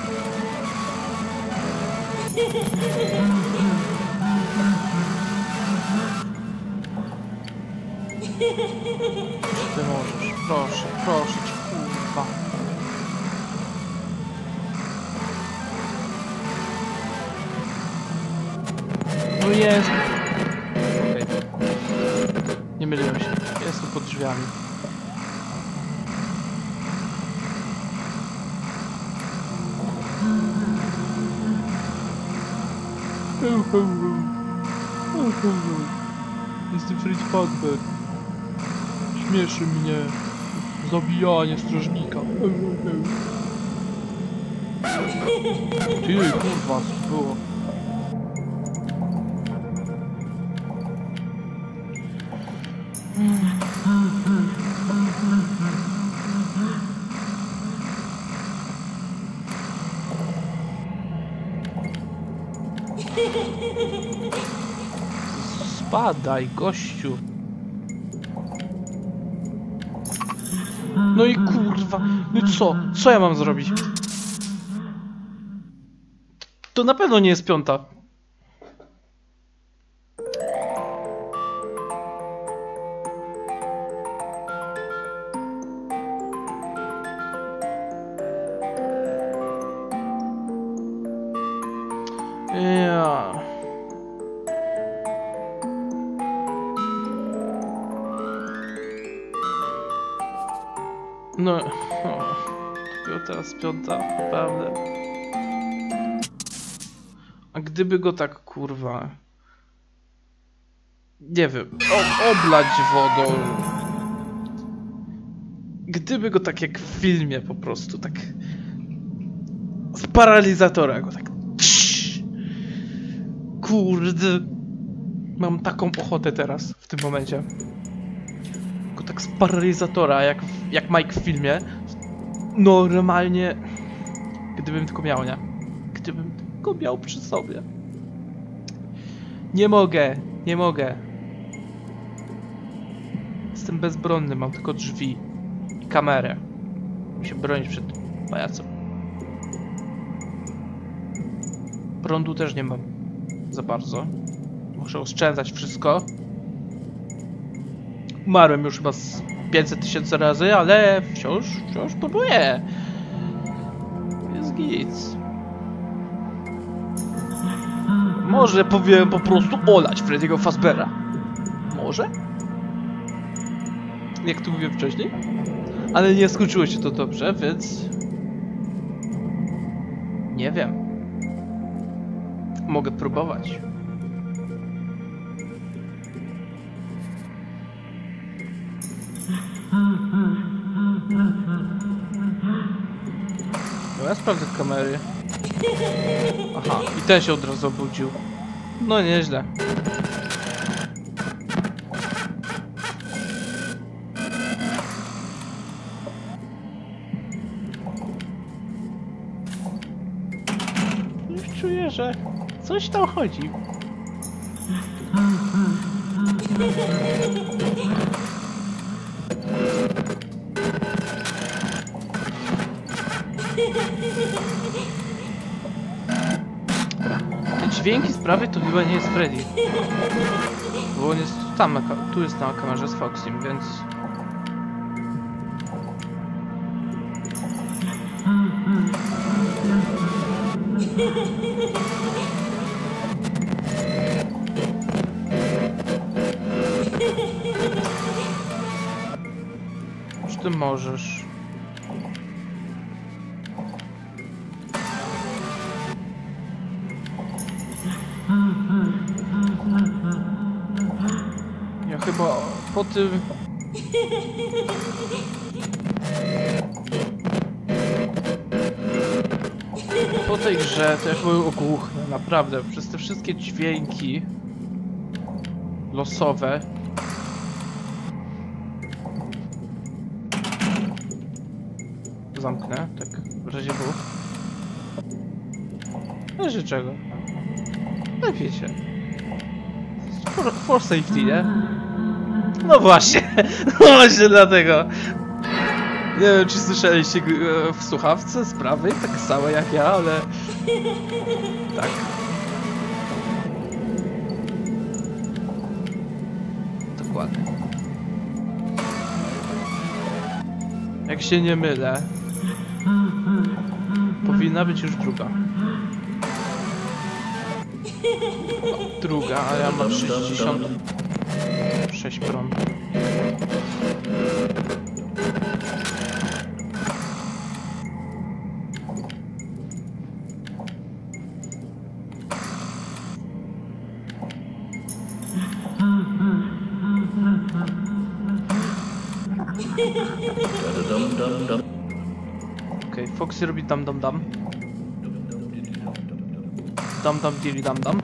Ty możesz, proszę, proszę cię, kurwa. No jest. Okej. Nie myliłem się, jestem pod drzwiami. Jestem Freddy Fazbear. Śmieszy mnie zabijanie strażnika. Ty, kurwa, co było? Spadaj, gościu. No i kurwa, no i co? Co ja mam zrobić? To na pewno nie jest 5. Ja. No, dopiero teraz 5, naprawdę. A gdyby go tak, kurwa... Nie wiem, oblać wodą... Gdyby go tak jak w filmie po prostu, tak... Z paralizatora go tak... Kurde... Mam taką ochotę teraz, w tym momencie. Go tak z paralizatora, jak Mike w filmie. Normalnie... Gdybym tylko miał, nie? Gdybym tylko miał przy sobie. Nie mogę, nie mogę. Jestem bezbronny, mam tylko drzwi i kamerę. Muszę się bronić przed pajacem. Prądu też nie mam za bardzo. Muszę oszczędzać wszystko. Umarłem już chyba z 500 000 razy, ale wciąż próbuję. Jest git. Może powiem po prostu olać Freddy'ego Fazbeara. Może? Jak tu mówiłem wcześniej. Ale nie skończyło się to dobrze, więc... nie wiem. Mogę próbować. No ja sprawdzę kamery. Aha, i ten się od razu obudził. No nieźle. Już czuję, że coś tam chodzi. Te dźwięki z prawej to chyba nie jest Freddy. Bo on jest tam, tu jest na kamerze z Foxym, więc... Czy ty możesz? Ja chyba po tym... Po tej grze to ja chyba ogłuchnę, naprawdę. Przez te wszystkie dźwięki losowe. Zamknę, tak w razie było. No że czego? No wiecie. For safety, nie? No właśnie, no właśnie dlatego. Nie wiem, czy słyszeliście w słuchawce z prawej, tak samo jak ja, ale... tak. Dokładnie. Jak się nie mylę, powinna być już druga. Druga, a ja mam 66 prądu. Okej, Foxy robi dam dam dam. Dam dam dili dam dam.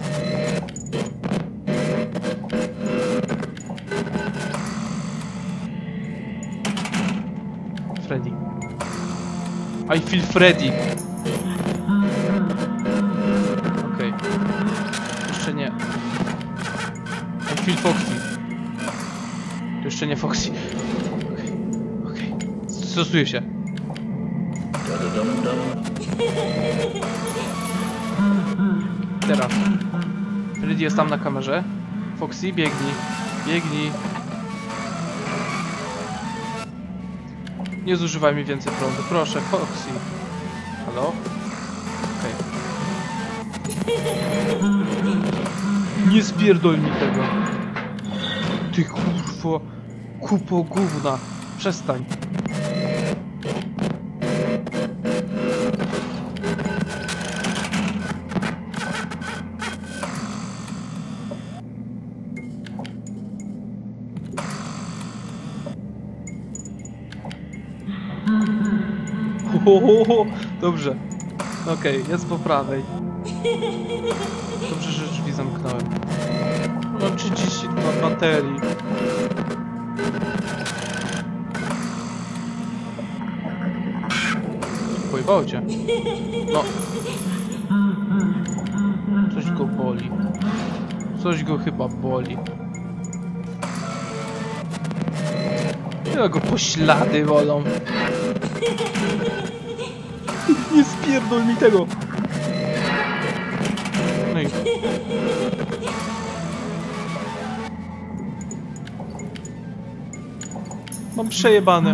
Freddy. I feel Freddy. Okej. Jeszcze nie. I feel Foxy. To jeszcze nie Foxy. Okej. Stosuję się. Teraz. Freddy jest tam na kamerze. Foxy, biegnij. Biegnij. Nie zużywaj mi więcej prądu, proszę, Foxy. Halo? Okej. Nie spierdol mi tego. Ty kurwo. Kupo gówna. Przestań. Dobrze. Okej, jest po prawej. Dobrze, że drzwi zamknąłem. Mam 32 baterii. Pojebało cię. No. Coś go boli. Coś go chyba boli. Ja go poślady wolą. Nie spierdol mi tego! No i... Mam przejebane.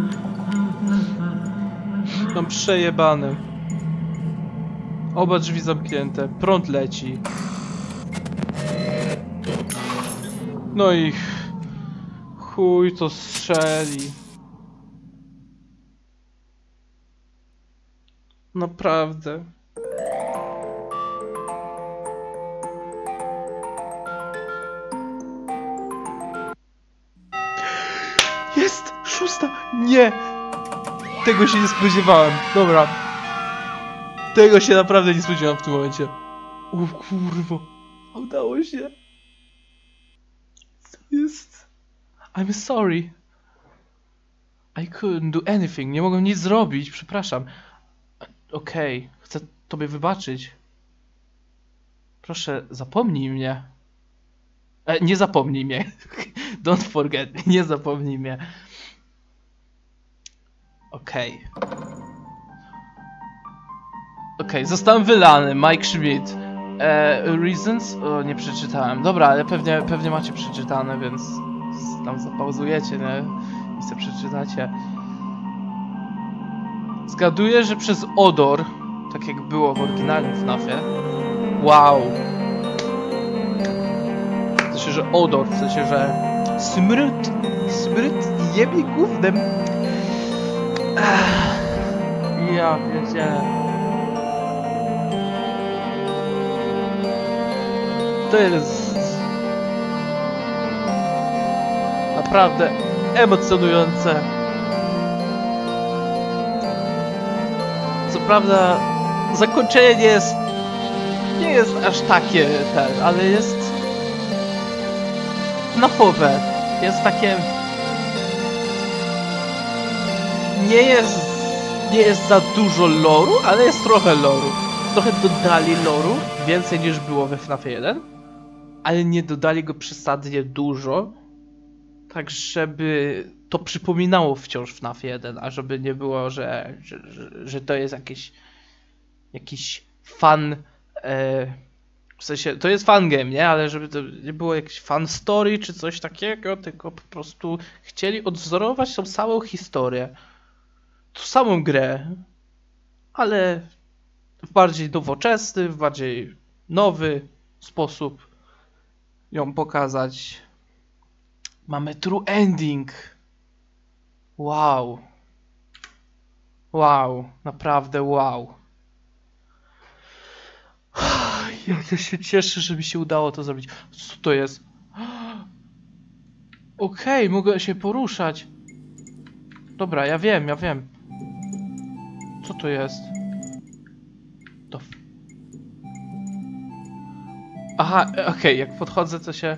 Mam przejebane. Oba drzwi zamknięte. Prąd leci. No i... chuj to strzeli. Naprawdę. Jest! 6! Nie! Tego się nie spodziewałem. Dobra. Tego się naprawdę nie spodziewałem w tym momencie. O kurwo. Udało się. Co jest? I'm sorry. I couldn't do anything. Nie mogłem nic zrobić. Przepraszam. Okej. Chcę tobie wybaczyć. Proszę, zapomnij mnie. Nie zapomnij mnie. Don't forget me. Nie zapomnij mnie. Okej. Okej, zostałem wylany. Mike Schmidt. Reasons? O, nie przeczytałem. Dobra, ale pewnie macie przeczytane, więc tam zapauzujecie, nie? I sobie przeczytacie. Zgaduję, że przez odor, tak jak było w oryginalnym FNAF-ie. Wow. W sensie, że odor, w sensie, że smród jebie gównem. Ja pierdzielę. To jest naprawdę emocjonujące. Co prawda zakończenie nie jest aż takie ale jest FNAF-owe. Jest takie... Nie jest za dużo loru, ale jest trochę loru. Trochę dodali loru, więcej niż było we FNAF 1, ale nie dodali go przesadnie dużo, tak żeby to przypominało wciąż FNAF 1, a żeby nie było, że to jest jakiś fan, w sensie, to jest fan game, nie? Ale żeby to nie było jakiś fan story czy coś takiego, tylko po prostu chcieli odwzorować tą samą historię, tą samą grę, ale w bardziej nowoczesny, w bardziej nowy sposób ją pokazać. Mamy true ending. Wow. Wow. Naprawdę wow. Jak ja się cieszę, że mi się udało to zrobić. Co to jest? Okej, mogę się poruszać. Dobra, ja wiem. Co to jest? Aha, okej, jak podchodzę, to się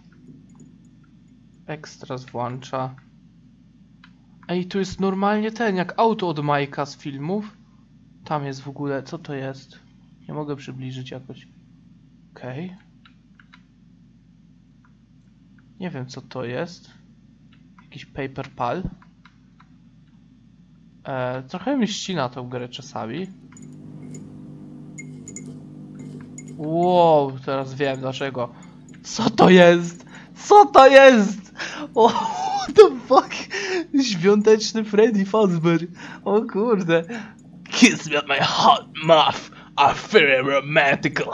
ekstras włącza. Ej, tu jest normalnie jak auto od Majka z filmów. Tam jest w ogóle, co to jest? Nie mogę przybliżyć jakoś. Okej. Nie wiem, co to jest. Jakiś paper pal. Trochę mi ścina tą grę czasami. Wow, teraz wiem dlaczego. Co to jest? Co to jest? O, what the fuck? Świąteczny Freddy Fazbear. O kurde. Kiss me on my hot mouth. I'm very romantical.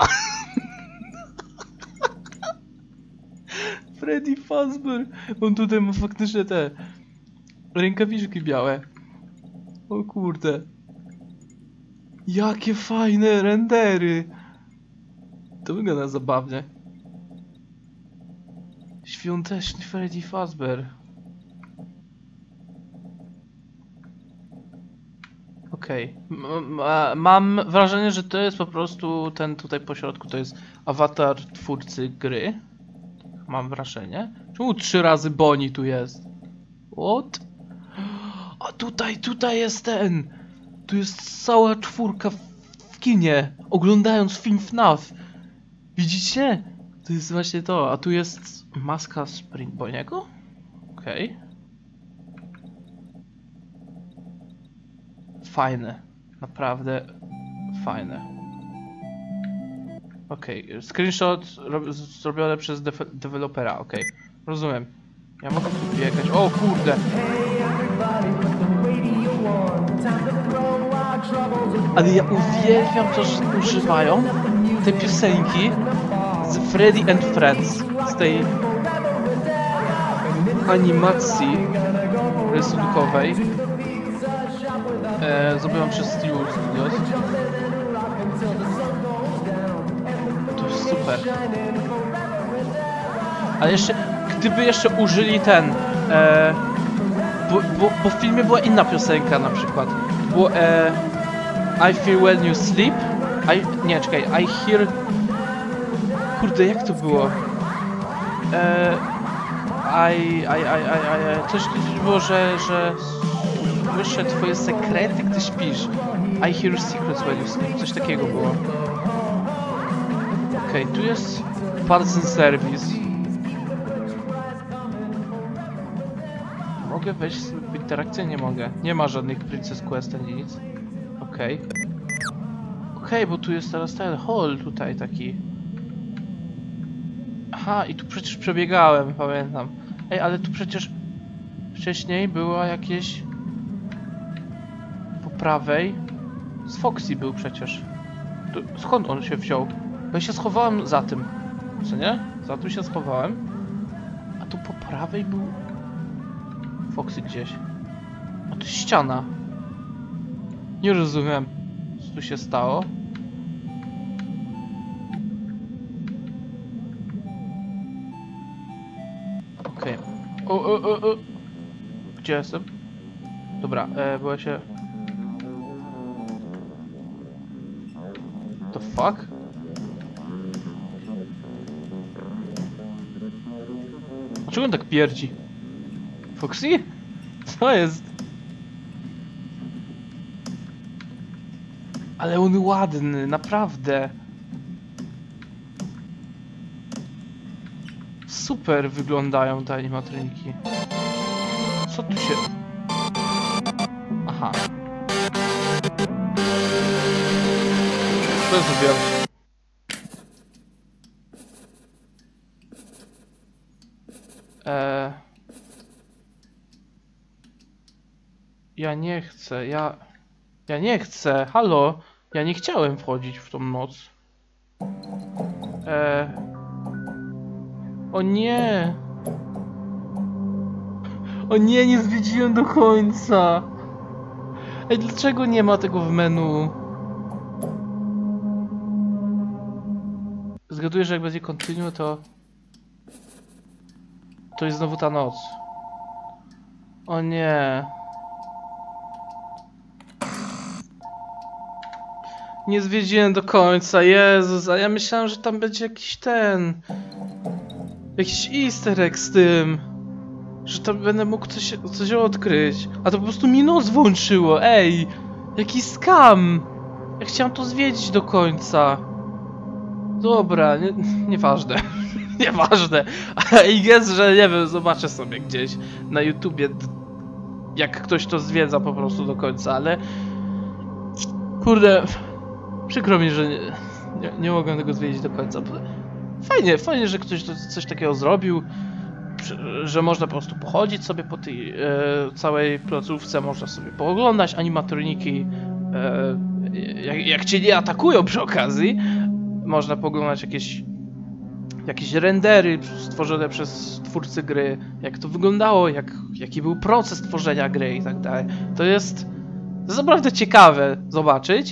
Freddy Fazbear. On tutaj ma faktycznie te rękawiczki białe. O kurde. Jakie fajne rendery. To wygląda zabawnie. Świąteczny Freddy Fazbear. Okej. Mam wrażenie, że to jest po prostu ten tutaj po środku, to jest awatar twórcy gry. Mam wrażenie. Czemu 3 razy Bonnie tu jest? What? A tutaj jest ten. Tu jest cała czwórka w kinie, oglądając film FNAF. Widzicie? To jest właśnie to, a tu jest maska Spring Bonniego? Okej. Fajne. Naprawdę fajne. Okej, screenshot zrobiony przez dewelopera, okej. Rozumiem. Ja mogę tu biegać. O kurde! Ale ja uwielbiam to, że używają te piosenki z Freddy and Friends. Z tej animacji rysunkowej. Zrobiłam przez Steelwood Studios. To jest super. Ale jeszcze, gdyby jeszcze użyli ten... bo w filmie była inna piosenka na przykład. Było I feel when you sleep. Nie, czekaj, I hear... Kurde, jak to było? Coś było, że słyszę twoje sekrety, gdy śpisz. I hear your secrets when you sleep. Coś takiego było. Okej, tu jest Parts and Service. Mogę wejść w interakcję? Nie mogę. Nie ma żadnych Princess Quest ani nic. Okej. Okej, bo tu jest teraz ten hall tutaj taki. Aha, i tu przecież przebiegałem, pamiętam. Ej, ale tu przecież wcześniej była jakieś... Po prawej... Z Foxy był przecież. Tu, skąd on się wziął? Bo ja się schowałem za tym. Co nie? Za tym się schowałem. A tu po prawej był... Foxy gdzieś. A tu jest ściana. Nie rozumiem, co tu się stało. Okej. Gdzie jestem? Dobra, bo ja się... The fuck? Dlaczego on tak pierdzi? Foxy? Co jest? Ale on ładny, naprawdę. Super wyglądają te animatroniki. Co tu się... Aha. Co ja zrobiłem? Ja nie chcę, ja nie chcę, halo! Ja nie chciałem wchodzić w tą noc. O nie! O nie, nie zwiedziłem do końca! Ej, dlaczego nie ma tego w menu? Zgaduję, że jak będzie continue, to... To jest znowu ta noc. O nie. Nie zwiedziłem do końca, Jezus, a ja myślałem, że tam będzie jakiś ten... Jakiś easter egg z tym. Że tam będę mógł coś odkryć. A to po prostu mi noc włączyło, ej! Jaki scam! Ja chciałem to zwiedzić do końca. Dobra, nieważne. Nieważne. Ale i jest, że nie wiem, zobaczę sobie gdzieś na YouTubie, jak ktoś to zwiedza po prostu do końca, ale... Kurde... Przykro mi, że nie mogłem tego zwiedzić do końca. Fajnie, że ktoś coś takiego zrobił, że można po prostu pochodzić sobie po tej całej placówce, można sobie pooglądać animatroniki, jak cię nie atakują przy okazji, można pooglądać jakieś rendery stworzone przez twórcy gry, jak to wyglądało, jaki był proces tworzenia gry i tak dalej. To jest naprawdę ciekawe zobaczyć.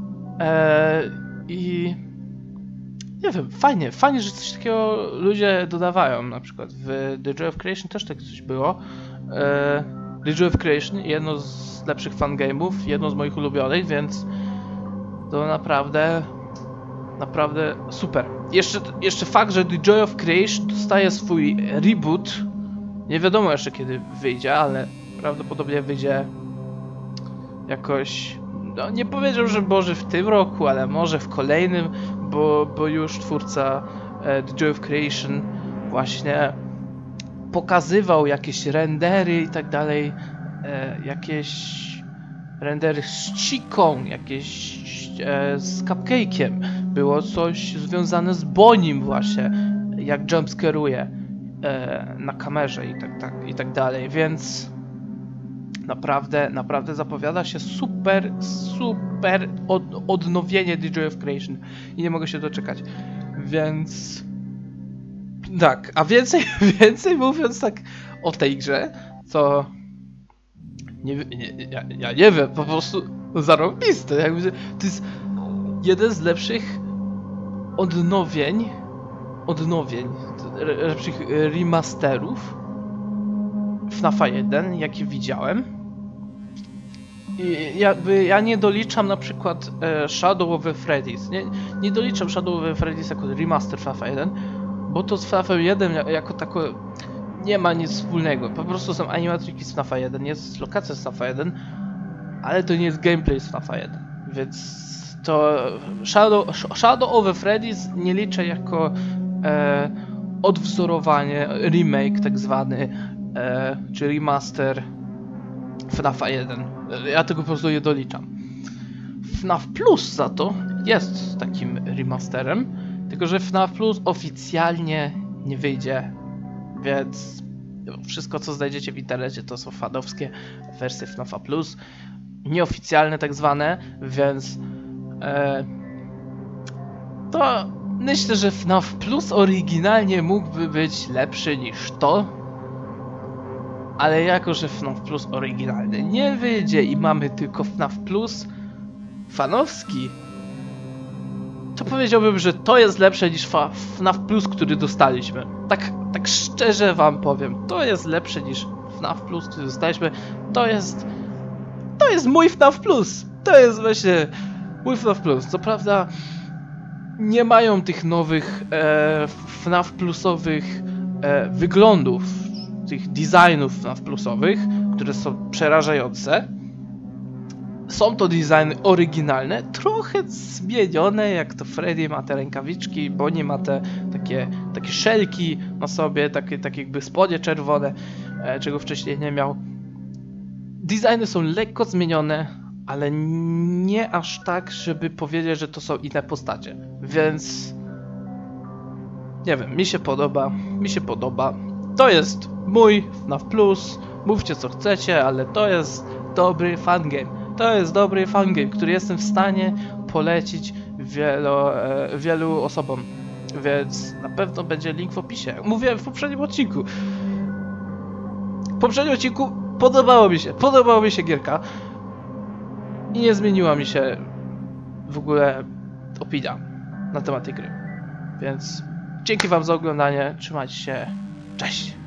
I nie wiem, fajnie, że coś takiego ludzie dodawają. Na przykład w The Joy of Creation też tak coś było. The Joy of Creation, jedno z lepszych fangame'ów, jedno z moich ulubionych, więc to naprawdę super. Jeszcze fakt, że The Joy of Creation dostaje swój reboot. Nie wiadomo jeszcze kiedy wyjdzie, ale prawdopodobnie wyjdzie jakoś... No, nie powiedział, że może w tym roku, ale może w kolejnym, bo już twórca The Joy of Creation właśnie pokazywał jakieś rendery i tak dalej, jakieś rendery z Chiką, jakieś z Cupcake'iem, było coś związane z Bonim właśnie, jak jumpscaruje. na kamerze i tak dalej, więc naprawdę zapowiada się super odnowienie The Joy of Creation i nie mogę się doczekać, więc tak, a więcej mówiąc tak o tej grze, to ja nie wiem, po prostu zarąbiste, jakby to jest jeden z lepszych odnowień, lepszych remasterów FNAFa 1, jakie widziałem. I jakby ja nie doliczam na przykład Shadow of the Freddy's, nie doliczam Shadow of the Freddy's jako remaster FNAFa 1, bo to z FNAFem 1 jako tako nie ma nic wspólnego. Po prostu są animatriki z FNAFa 1, jest lokacja z FNAFa 1, ale to nie jest gameplay z FNAFa 1, więc to Shadow of the Freddy's nie liczę jako odwzorowanie, remake tak zwany, czy remaster FNAFa 1. Ja tego po prostu nie doliczam. FNAF Plus za to jest takim remasterem, tylko że FNAF Plus oficjalnie nie wyjdzie, więc wszystko co znajdziecie w internecie to są fanowskie wersje FNAFa Plus, nieoficjalne tak zwane, więc to myślę, że FNAF Plus oryginalnie mógłby być lepszy niż to, ale jako, że FNAF Plus oryginalny nie wyjdzie i mamy tylko FNAF Plus fanowski, to powiedziałbym, że to jest lepsze niż FNAF Plus, który dostaliśmy. Tak szczerze wam powiem, to jest lepsze niż FNAF Plus, który dostaliśmy. To jest mój FNAF Plus. To jest właśnie mój FNAF Plus. Co prawda nie mają tych nowych FNAF Plusowych wyglądów, tych designów FNAF Plusowych, które są przerażające. Są to designy oryginalne, trochę zmienione, jak to Freddy ma te rękawiczki, Bonnie ma te takie szelki na sobie, takie jakby spodnie czerwone, czego wcześniej nie miał. Designy są lekko zmienione, ale nie aż tak, żeby powiedzieć, że to są inne postacie. Więc nie wiem, mi się podoba. To jest mój FNAF Plus. Mówcie co chcecie, ale to jest dobry fangame. To jest dobry fangame, który jestem w stanie polecić wielu osobom. Więc na pewno będzie link w opisie. Mówiłem w poprzednim odcinku. W poprzednim odcinku podobała mi się gierka. I nie zmieniła mi się w ogóle opinia na temat tej gry. Więc dzięki wam za oglądanie. Trzymajcie się. Cześć!